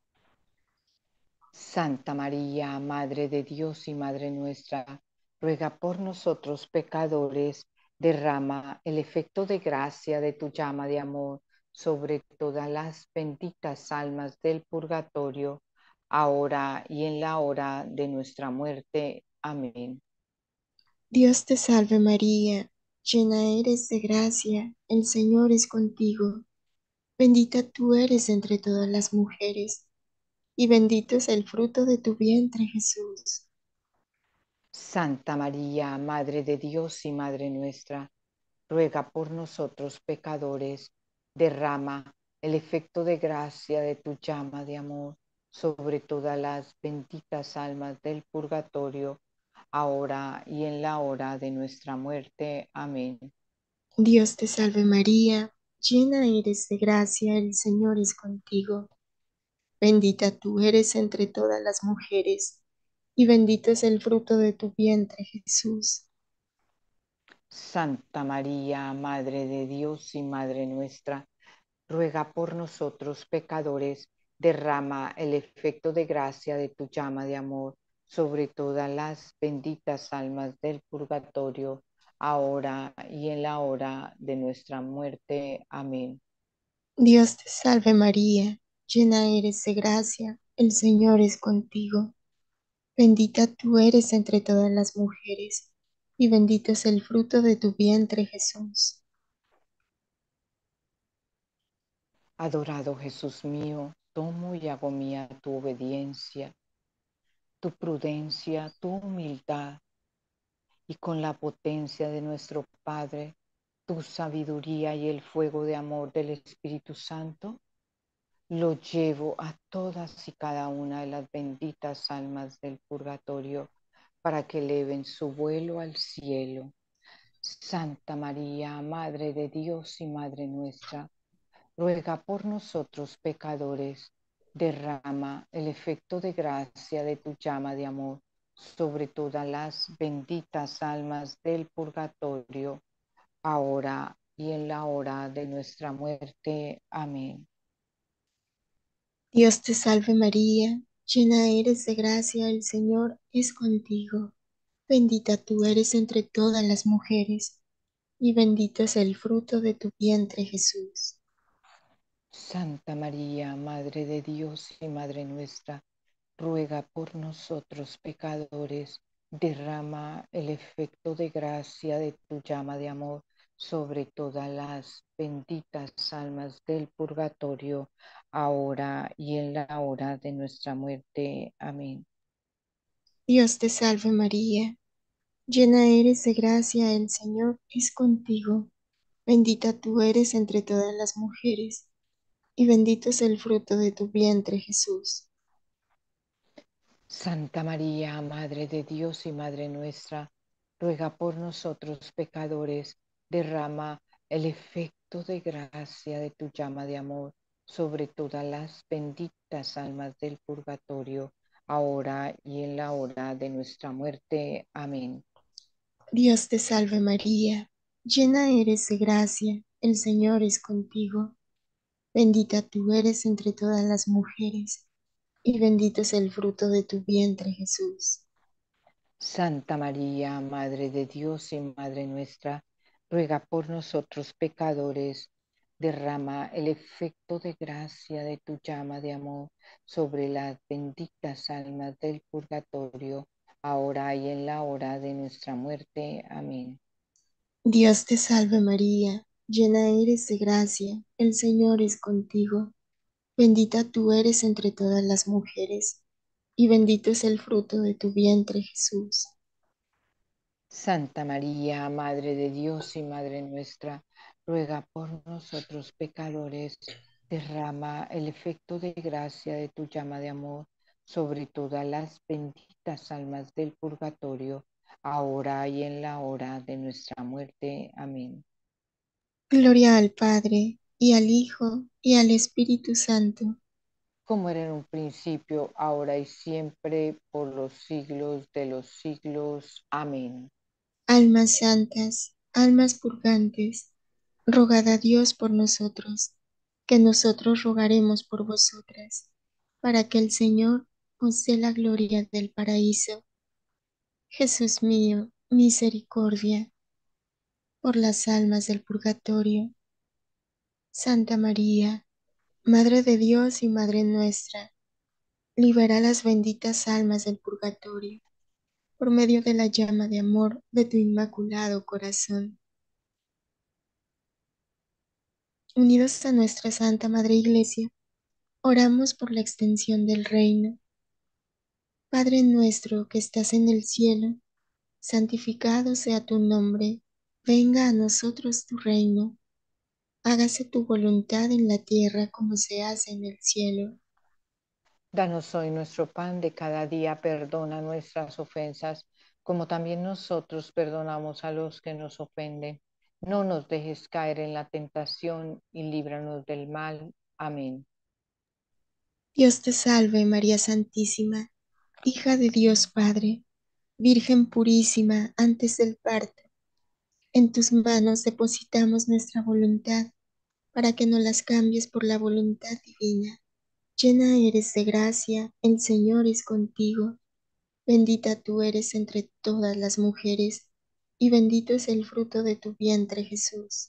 Santa María, Madre de Dios y Madre nuestra, ruega por nosotros pecadores, derrama el efecto de gracia de tu llama de amor sobre todas las benditas almas del purgatorio, ahora y en la hora de nuestra muerte. Amén. Dios te salve María, llena eres de gracia, el Señor es contigo. Bendita tú eres entre todas las mujeres, y bendito es el fruto de tu vientre, Jesús. Santa María, Madre de Dios y Madre nuestra, ruega por nosotros pecadores, derrama el efecto de gracia de tu llama de amor sobre todas las benditas almas del purgatorio, ahora y en la hora de nuestra muerte. Amén. Dios te salve María, llena eres de gracia, el Señor es contigo. Bendita tú eres entre todas las mujeres, y bendito es el fruto de tu vientre, Jesús. Santa María, Madre de Dios y Madre nuestra, ruega por nosotros pecadores, derrama el efecto de gracia de tu llama de amor sobre todas las benditas almas del purgatorio, ahora y en la hora de nuestra muerte. Amén. Dios te salve María, llena eres de gracia, el Señor es contigo. Bendita tú eres entre todas las mujeres, y bendito es el fruto de tu vientre, Jesús. Adorado Jesús mío, tomo y hago mía tu obediencia, tu prudencia, tu humildad, y con la potencia de nuestro Padre, tu sabiduría y el fuego de amor del Espíritu Santo, lo llevo a todas y cada una de las benditas almas del purgatorio para que eleven su vuelo al cielo. Santa María, Madre de Dios y Madre nuestra, ruega por nosotros pecadores, derrama el efecto de gracia de tu llama de amor sobre todas las benditas almas del purgatorio, ahora y en la hora de nuestra muerte. Amén. Dios te salve María, llena eres de gracia, el Señor es contigo. Bendita tú eres entre todas las mujeres, y bendito es el fruto de tu vientre, Jesús. Santa María, Madre de Dios y Madre nuestra, ruega por nosotros pecadores, derrama el efecto de gracia de tu llama de amor sobre todas las benditas almas del purgatorio, ahora y en la hora de nuestra muerte. Amén. Dios te salve María, llena eres de gracia, el Señor es contigo. Bendita tú eres entre todas las mujeres, y bendito es el fruto de tu vientre, Jesús. Santa María, Madre de Dios y Madre nuestra, ruega por nosotros pecadores, derrama el efecto de gracia de tu llama de amor sobre todas las benditas almas del purgatorio, ahora y en la hora de nuestra muerte. Amén. Dios te salve María, llena eres de gracia, el Señor es contigo. Bendita tú eres entre todas las mujeres, y bendito es el fruto de tu vientre, Jesús. Santa María, Madre de Dios y Madre nuestra, ruega por nosotros pecadores, derrama el efecto de gracia de tu llama de amor sobre las benditas almas del purgatorio, ahora y en la hora de nuestra muerte. Amén. Dios te salve María, llena eres de gracia, el Señor es contigo. Bendita tú eres entre todas las mujeres, y bendito es el fruto de tu vientre, Jesús. Santa María, Madre de Dios y Madre nuestra, ruega por nosotros pecadores, derrama el efecto de gracia de tu llama de amor sobre todas las benditas almas del purgatorio, ahora y en la hora de nuestra muerte. Amén. Gloria al Padre, y al Hijo, y al Espíritu Santo. Como era en un principio, ahora y siempre, por los siglos de los siglos. Amén. Almas santas, almas purgantes, rogad a Dios por nosotros, que nosotros rogaremos por vosotras, para que el Señor os dé la gloria del paraíso. Jesús mío, misericordia por las almas del purgatorio. Santa María, Madre de Dios y Madre nuestra, libera las benditas almas del purgatorio por medio de la llama de amor de tu inmaculado corazón. Unidos a nuestra Santa Madre Iglesia, oramos por la extensión del reino. Padre nuestro que estás en el cielo, santificado sea tu nombre, venga a nosotros tu reino, hágase tu voluntad en la tierra como se hace en el cielo. Danos hoy nuestro pan de cada día, perdona nuestras ofensas, como también nosotros perdonamos a los que nos ofenden. No nos dejes caer en la tentación y líbranos del mal. Amén. Dios te salve María Santísima, hija de Dios Padre, Virgen purísima antes del parto. En tus manos depositamos nuestra voluntad para que no las cambies por la voluntad divina. Llena eres de gracia, el Señor es contigo. Bendita tú eres entre todas las mujeres, y bendito es el fruto de tu vientre, Jesús.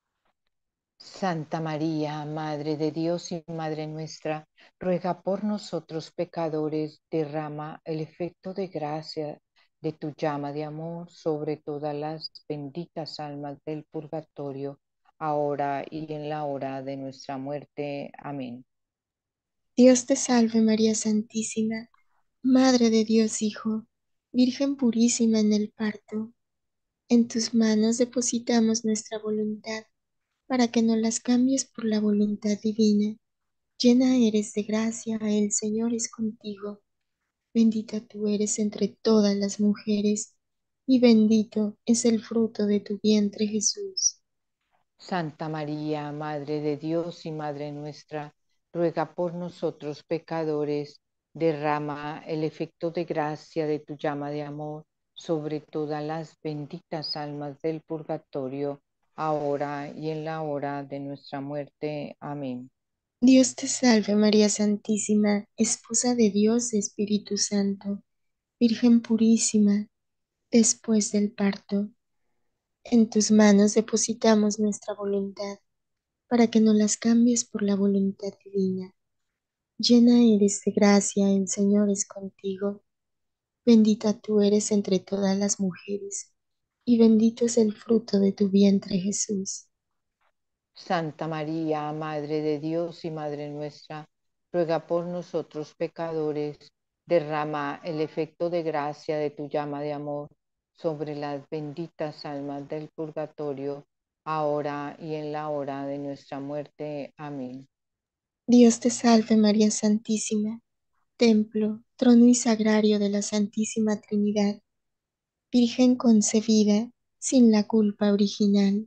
Santa María, Madre de Dios y Madre nuestra, ruega por nosotros pecadores, derrama el efecto de gracia de tu llama de amor sobre todas las benditas almas del purgatorio, ahora y en la hora de nuestra muerte. Amén. Dios te salve María Santísima, Madre de Dios Hijo, Virgen purísima en el parto. En tus manos depositamos nuestra voluntad para que no las cambies por la voluntad divina. Llena eres de gracia, el Señor es contigo. Bendita tú eres entre todas las mujeres, y bendito es el fruto de tu vientre, Jesús. Santa María, Madre de Dios y Madre nuestra, ruega por nosotros pecadores, derrama el efecto de gracia de tu llama de amor sobre todas las benditas almas del purgatorio, ahora y en la hora de nuestra muerte. Amén. Dios te salve María Santísima, Esposa de Dios Espíritu Santo, Virgen purísima, después del parto. En tus manos depositamos nuestra voluntad para que no las cambies por la voluntad divina. Llena eres de gracia, el Señor es contigo. Bendita tú eres entre todas las mujeres, y bendito es el fruto de tu vientre, Jesús. Santa María, Madre de Dios y Madre nuestra, ruega por nosotros pecadores, derrama el efecto de gracia de tu llama de amor sobre las benditas almas del purgatorio, ahora y en la hora de nuestra muerte. Amén. Dios te salve María Santísima, templo, trono y sagrario de la Santísima Trinidad, Virgen concebida sin la culpa original.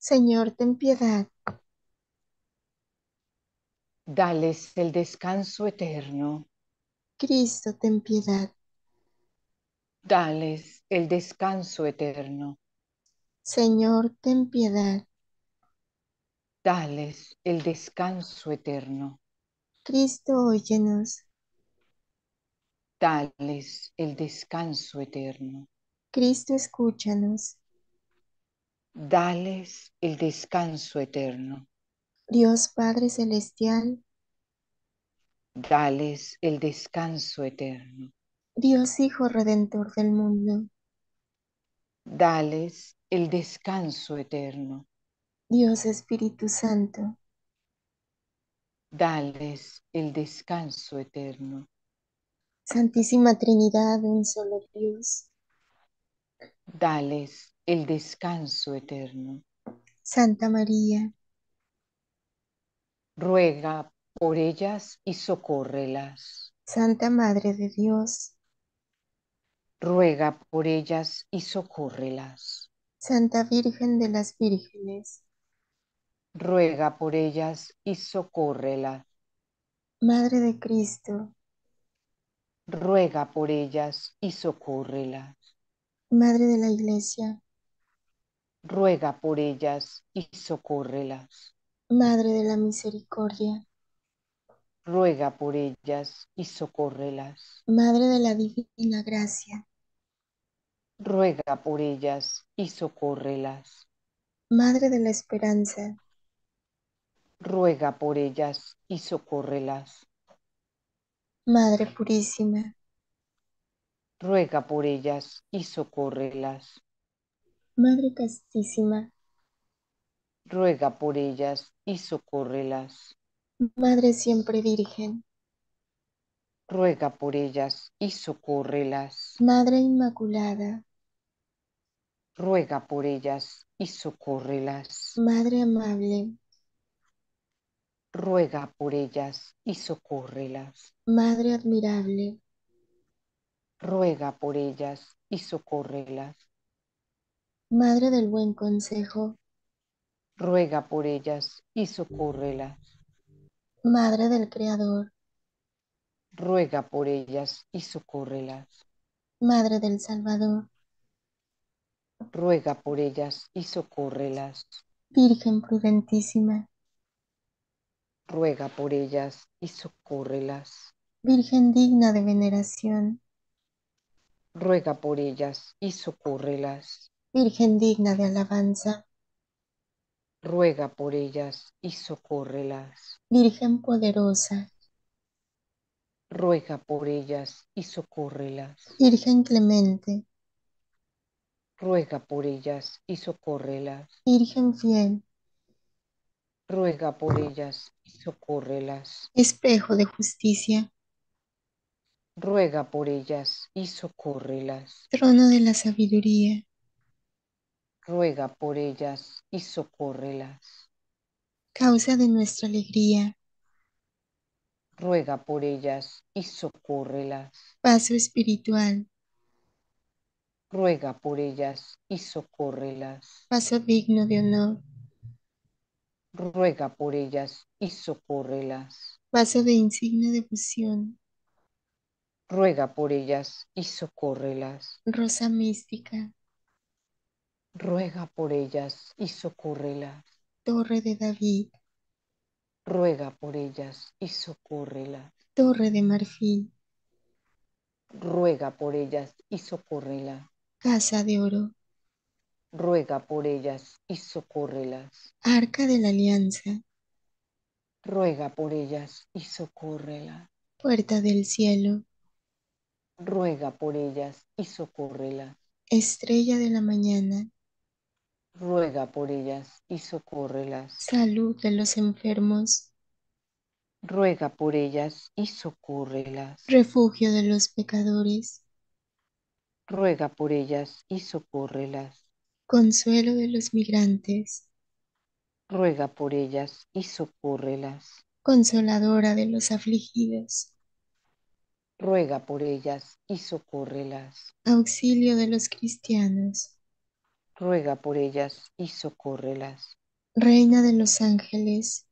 Señor, ten piedad. Dales el descanso eterno. Cristo, ten piedad. Dales el descanso eterno. Señor, ten piedad. Dales el descanso eterno. Cristo, óyenos. Dales el descanso eterno. Cristo, escúchanos. Dales el descanso eterno. Dios Padre Celestial, Dales el descanso eterno. Dios Hijo Redentor del mundo, Dales el descanso eterno. Dios Espíritu Santo, Dales el descanso eterno. Santísima Trinidad, un solo Dios, Dales el descanso eterno. Santa María, Ruega por ellas y socórrelas. Santa Madre de Dios, Ruega por ellas y socórrelas. Santa Virgen de las Vírgenes, Ruega por ellas y socórrelas. Madre de Cristo, Ruega por ellas y socórrelas. Madre de la Iglesia, Ruega por ellas y socórrelas. Madre de la Misericordia, Ruega por ellas y socórrelas. Madre de la Divina Gracia, Ruega por ellas y socórrelas. Madre de la Esperanza, Ruega por ellas y socórrelas. Madre Purísima, Ruega por ellas y socórrelas. Madre Castísima, Ruega por ellas y socórrelas. Madre Siempre Virgen, Ruega por ellas y socórrelas. Madre Inmaculada, Ruega por ellas y socórrelas. Madre Amable, Ruega por ellas y socórrelas. Madre Admirable, Ruega por ellas y socórrelas. Madre del Buen Consejo, Ruega por ellas y socórrelas. Madre del Creador, Ruega por ellas y socórrelas. Madre del Salvador, Ruega por ellas y socórrelas. Virgen prudentísima, Ruega por ellas y socórrelas. Virgen digna de veneración, Ruega por ellas y socórrelas. Virgen digna de alabanza, Ruega por ellas y socórrelas. Virgen poderosa, Ruega por ellas y socórrelas. Virgen clemente, Ruega por ellas y socórrelas. Virgen fiel, Ruega por ellas y socórrelas. espejo de justicia, Ruega por ellas y socórrelas. trono de la sabiduría, Ruega por ellas y socórrelas. causa de nuestra alegría, Ruega por ellas y socórrelas. paso espiritual, Ruega por ellas y socórrelas. paso digno de honor, Ruega por ellas y socórrelas. paso de insignia devoción, Ruega por ellas y socórrelas. rosa mística, Ruega por ellas y socórrelas. torre de David, Ruega por ellas y socórrelas. torre de marfil, Ruega por ellas y socórrelas. casa de oro, Ruega por ellas y socórrelas. arca de la alianza, Ruega por ellas y socórrelas. puerta del cielo, Ruega por ellas y socórrelas. estrella de la mañana, Ruega por ellas y socórrelas. salud de los enfermos, Ruega por ellas y socórrelas. refugio de los pecadores, Ruega por ellas y socórrelas. consuelo de los migrantes, Ruega por ellas y socórrelas. Ruega por ellas y socórrelas. Ruega por ellas y socórrelas. Ruega por ellas y socórrelas. Ruega por ellas y socórrelas. Ruega por ellas y socórrelas. Ruega por ellas y socórrelas. Ruega por ellas y socórrelas. Ruega por ellas y socórrelas. Ruega por ellas y socórrelas. auxilio de los cristianos, ruega por ellas y socórrelas. Reina de los ángeles,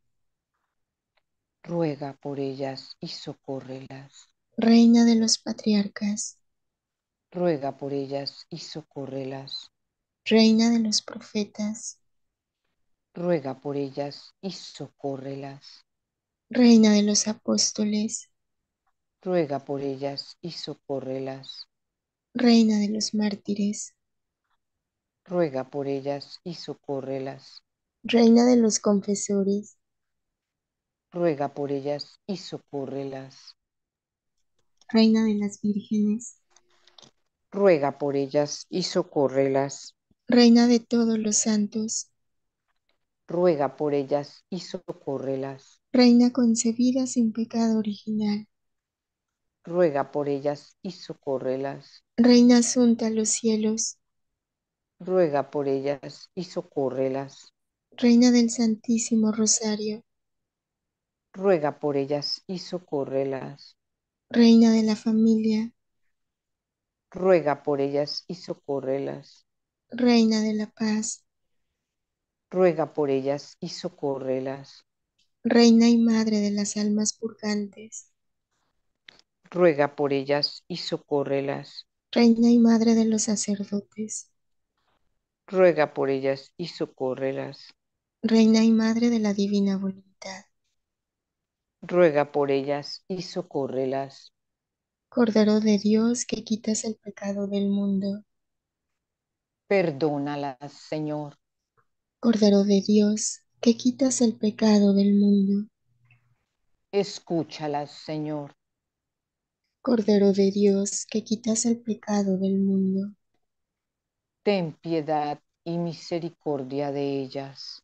Ruega por ellas y socórrelas. Reina de los patriarcas, Ruega por ellas y socórrelas. Reina de los profetas, Ruega por ellas y socórrelas. Reina de los apóstoles, Ruega por ellas y socórrelas. Reina de los mártires, Ruega por ellas y socórrelas. Reina de los confesores, Ruega por ellas y socórrelas. Reina de las vírgenes, Ruega por ellas y socórrelas. Reina de todos los santos, Ruega por ellas y socórrelas. Reina concebida sin pecado original, Ruega por ellas y socórrelas. Reina asunta a los cielos, Ruega por ellas y socórrelas. Reina del Santísimo Rosario, Ruega por ellas y socórrelas. Reina de la familia, Ruega por ellas y socórrelas. Reina de la paz, Ruega por ellas y socórrelas. Reina y Madre de las almas purgantes, Ruega por ellas y socórrelas. Reina y Madre de los sacerdotes, Ruega por ellas y socórrelas. Reina y Madre de la divina voluntad, Ruega por ellas y socórrelas. Cordero de Dios que quitas el pecado del mundo, Perdónalas, Señor. Cordero de Dios que quitas el pecado del mundo, Escúchalas, Señor. Cordero de Dios que quitas el pecado del mundo. Ten piedad y misericordia de ellas.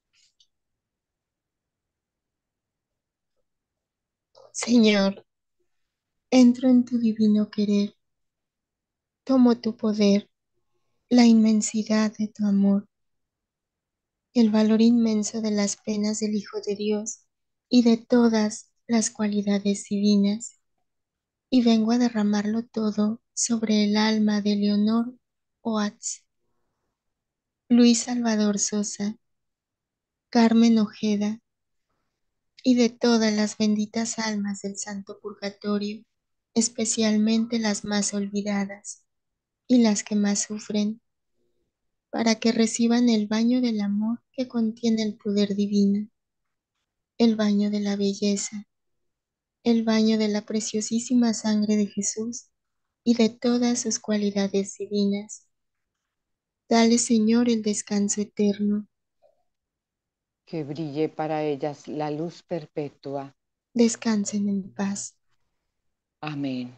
Señor, entro en tu divino querer, tomo tu poder, la inmensidad de tu amor, el valor inmenso de las penas del Hijo de Dios y de todas las cualidades divinas, y vengo a derramarlo todo sobre el alma de Leonor Oates, Luis Salvador Sosa, Carmen Ojeda, y de todas las benditas almas del Santo Purgatorio, especialmente las más olvidadas y las que más sufren, para que reciban el baño del amor que contiene el poder divino, el baño de la belleza, el baño de la preciosísima sangre de Jesús y de todas sus cualidades divinas. Dale, Señor, el descanso eterno. Que brille para ellas la luz perpetua. Descansen en paz. Amén.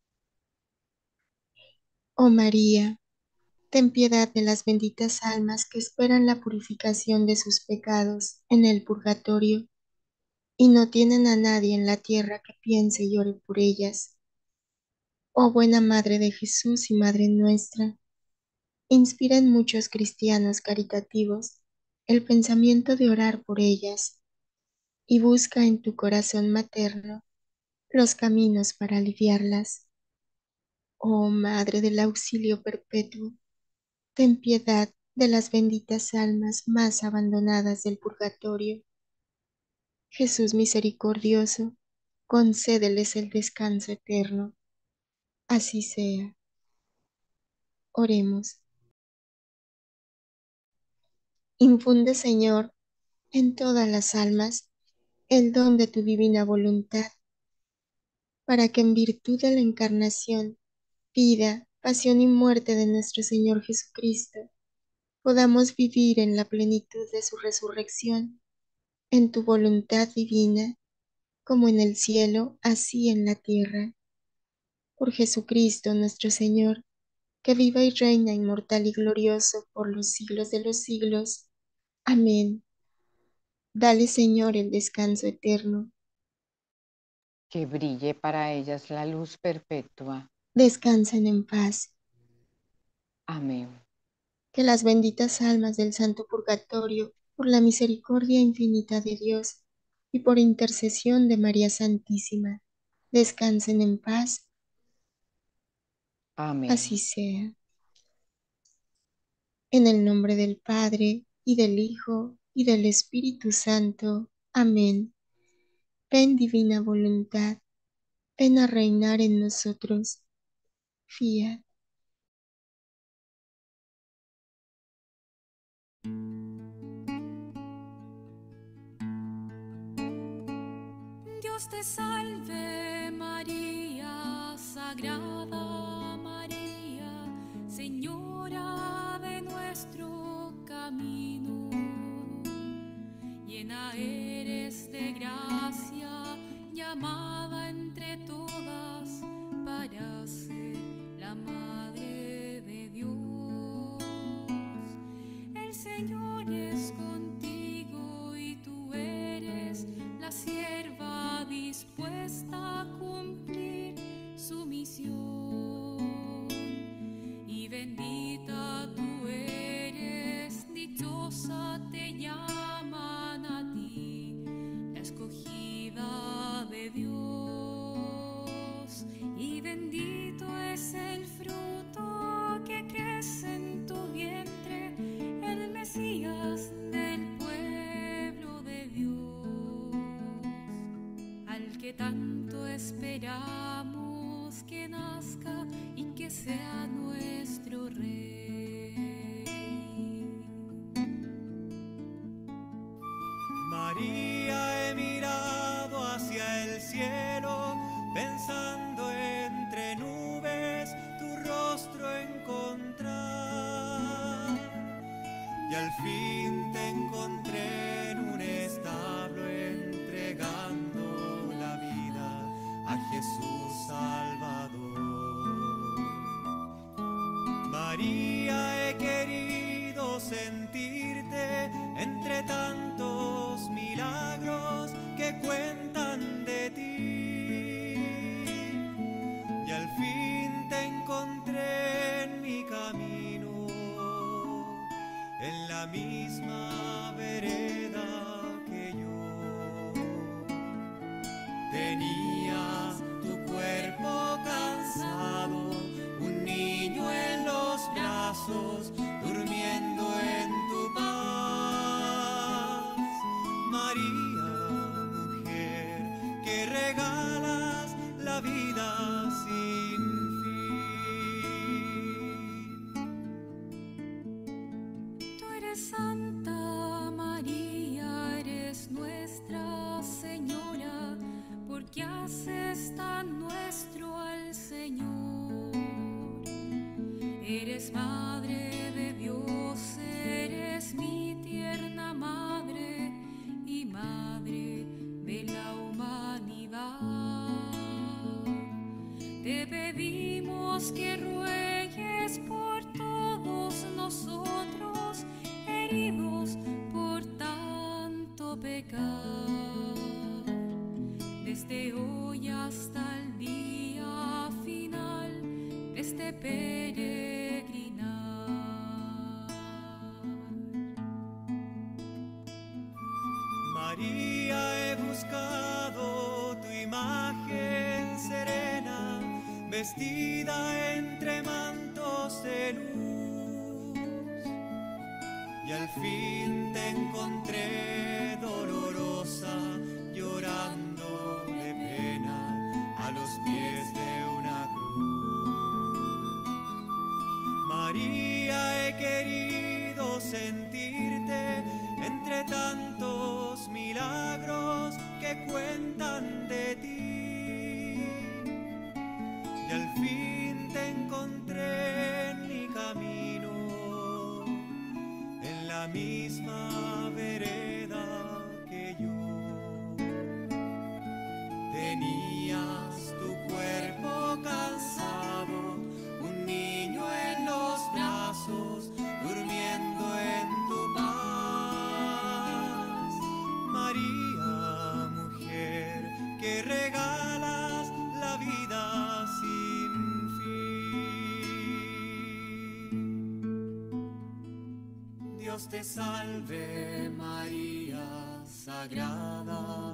Oh María, ten piedad de las benditas almas que esperan la purificación de sus pecados en el purgatorio y no tienen a nadie en la tierra que piense y ore por ellas. Oh buena Madre de Jesús y Madre nuestra, inspira en muchos cristianos caritativos el pensamiento de orar por ellas y busca en tu corazón materno los caminos para aliviarlas. Oh Madre del auxilio perpetuo, ten piedad de las benditas almas más abandonadas del purgatorio. Jesús misericordioso, concédeles el descanso eterno. Así sea. Oremos. Infunde, Señor, en todas las almas el don de tu divina voluntad, para que en virtud de la encarnación, vida, pasión y muerte de nuestro Señor Jesucristo, podamos vivir en la plenitud de su resurrección, en tu voluntad divina, como en el cielo, así en la tierra. Por Jesucristo nuestro Señor, que viva y reina inmortal y glorioso por los siglos de los siglos. Amén. Dale, Señor, el descanso eterno. Que brille para ellas la luz perpetua. Descansen en paz. Amén. Que las benditas almas del Santo Purgatorio, por la misericordia infinita de Dios y por intercesión de María Santísima, descansen en paz. Amén. Así sea. En el nombre del Padre, y del Hijo, y del Espíritu Santo. Amén. Ven, divina voluntad, ven a reinar en nosotros. Fiat. Dios te salve María, Sagrada María, Señora de nuestro camino. Llena eres de gracia, llamada entre todas para ser la Madre de Dios. El Señor es contigo y tú eres la sierva dispuesta a cumplir su misión. Y bendita tú eres, dichosa te llaman a ti, la escogida de Dios. Y bendito es el fruto que crece en tu vientre, el Mesías del pueblo de Dios, al que tanto esperamos que nazca y que sea nuestro Rey. María, he mirado hacia el cielo, pensando entre nubes tu rostro encontrar. Y al fin te encontré en un establo entregando la vida a Jesús Salvador. María, he querido sentirte entre tantos milagros que cuentan de ti. Y al fin te encontré en mi camino, en la misma vereda que yo. Tenías tu cuerpo cansado, un niño en los brazos, durmiendo en tu paz. María, mujer, que regalas la vida sin fin. Tú eres Santa María, eres nuestra Señora, porque haces tan nuestro al Señor. Eres Madre de Dios, eres mi tierna Madre y Madre de la humanidad. Te pedimos que ruegues por todos nosotros, heridos por tanto pecar, desde hoy hasta el día final de este peregrinar. María, he buscado tu imagen serena, vestida entre mantos de luz, y al fin te encontré dolorosa, llorando de pena a los pies de una cruz. María, he querido sentirte entre tantos milagros que cuentan de ti. Y al fin te encontré en mi camino, en la misma vereda que yo. Tenías tu cuerpo cansado, un niño en los brazos, durmiendo en tu paz. María, mujer, que regalas la vida sin fin. Dios te salve María, Sagrada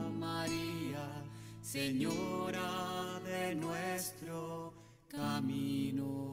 María, Señora de nuestro camino.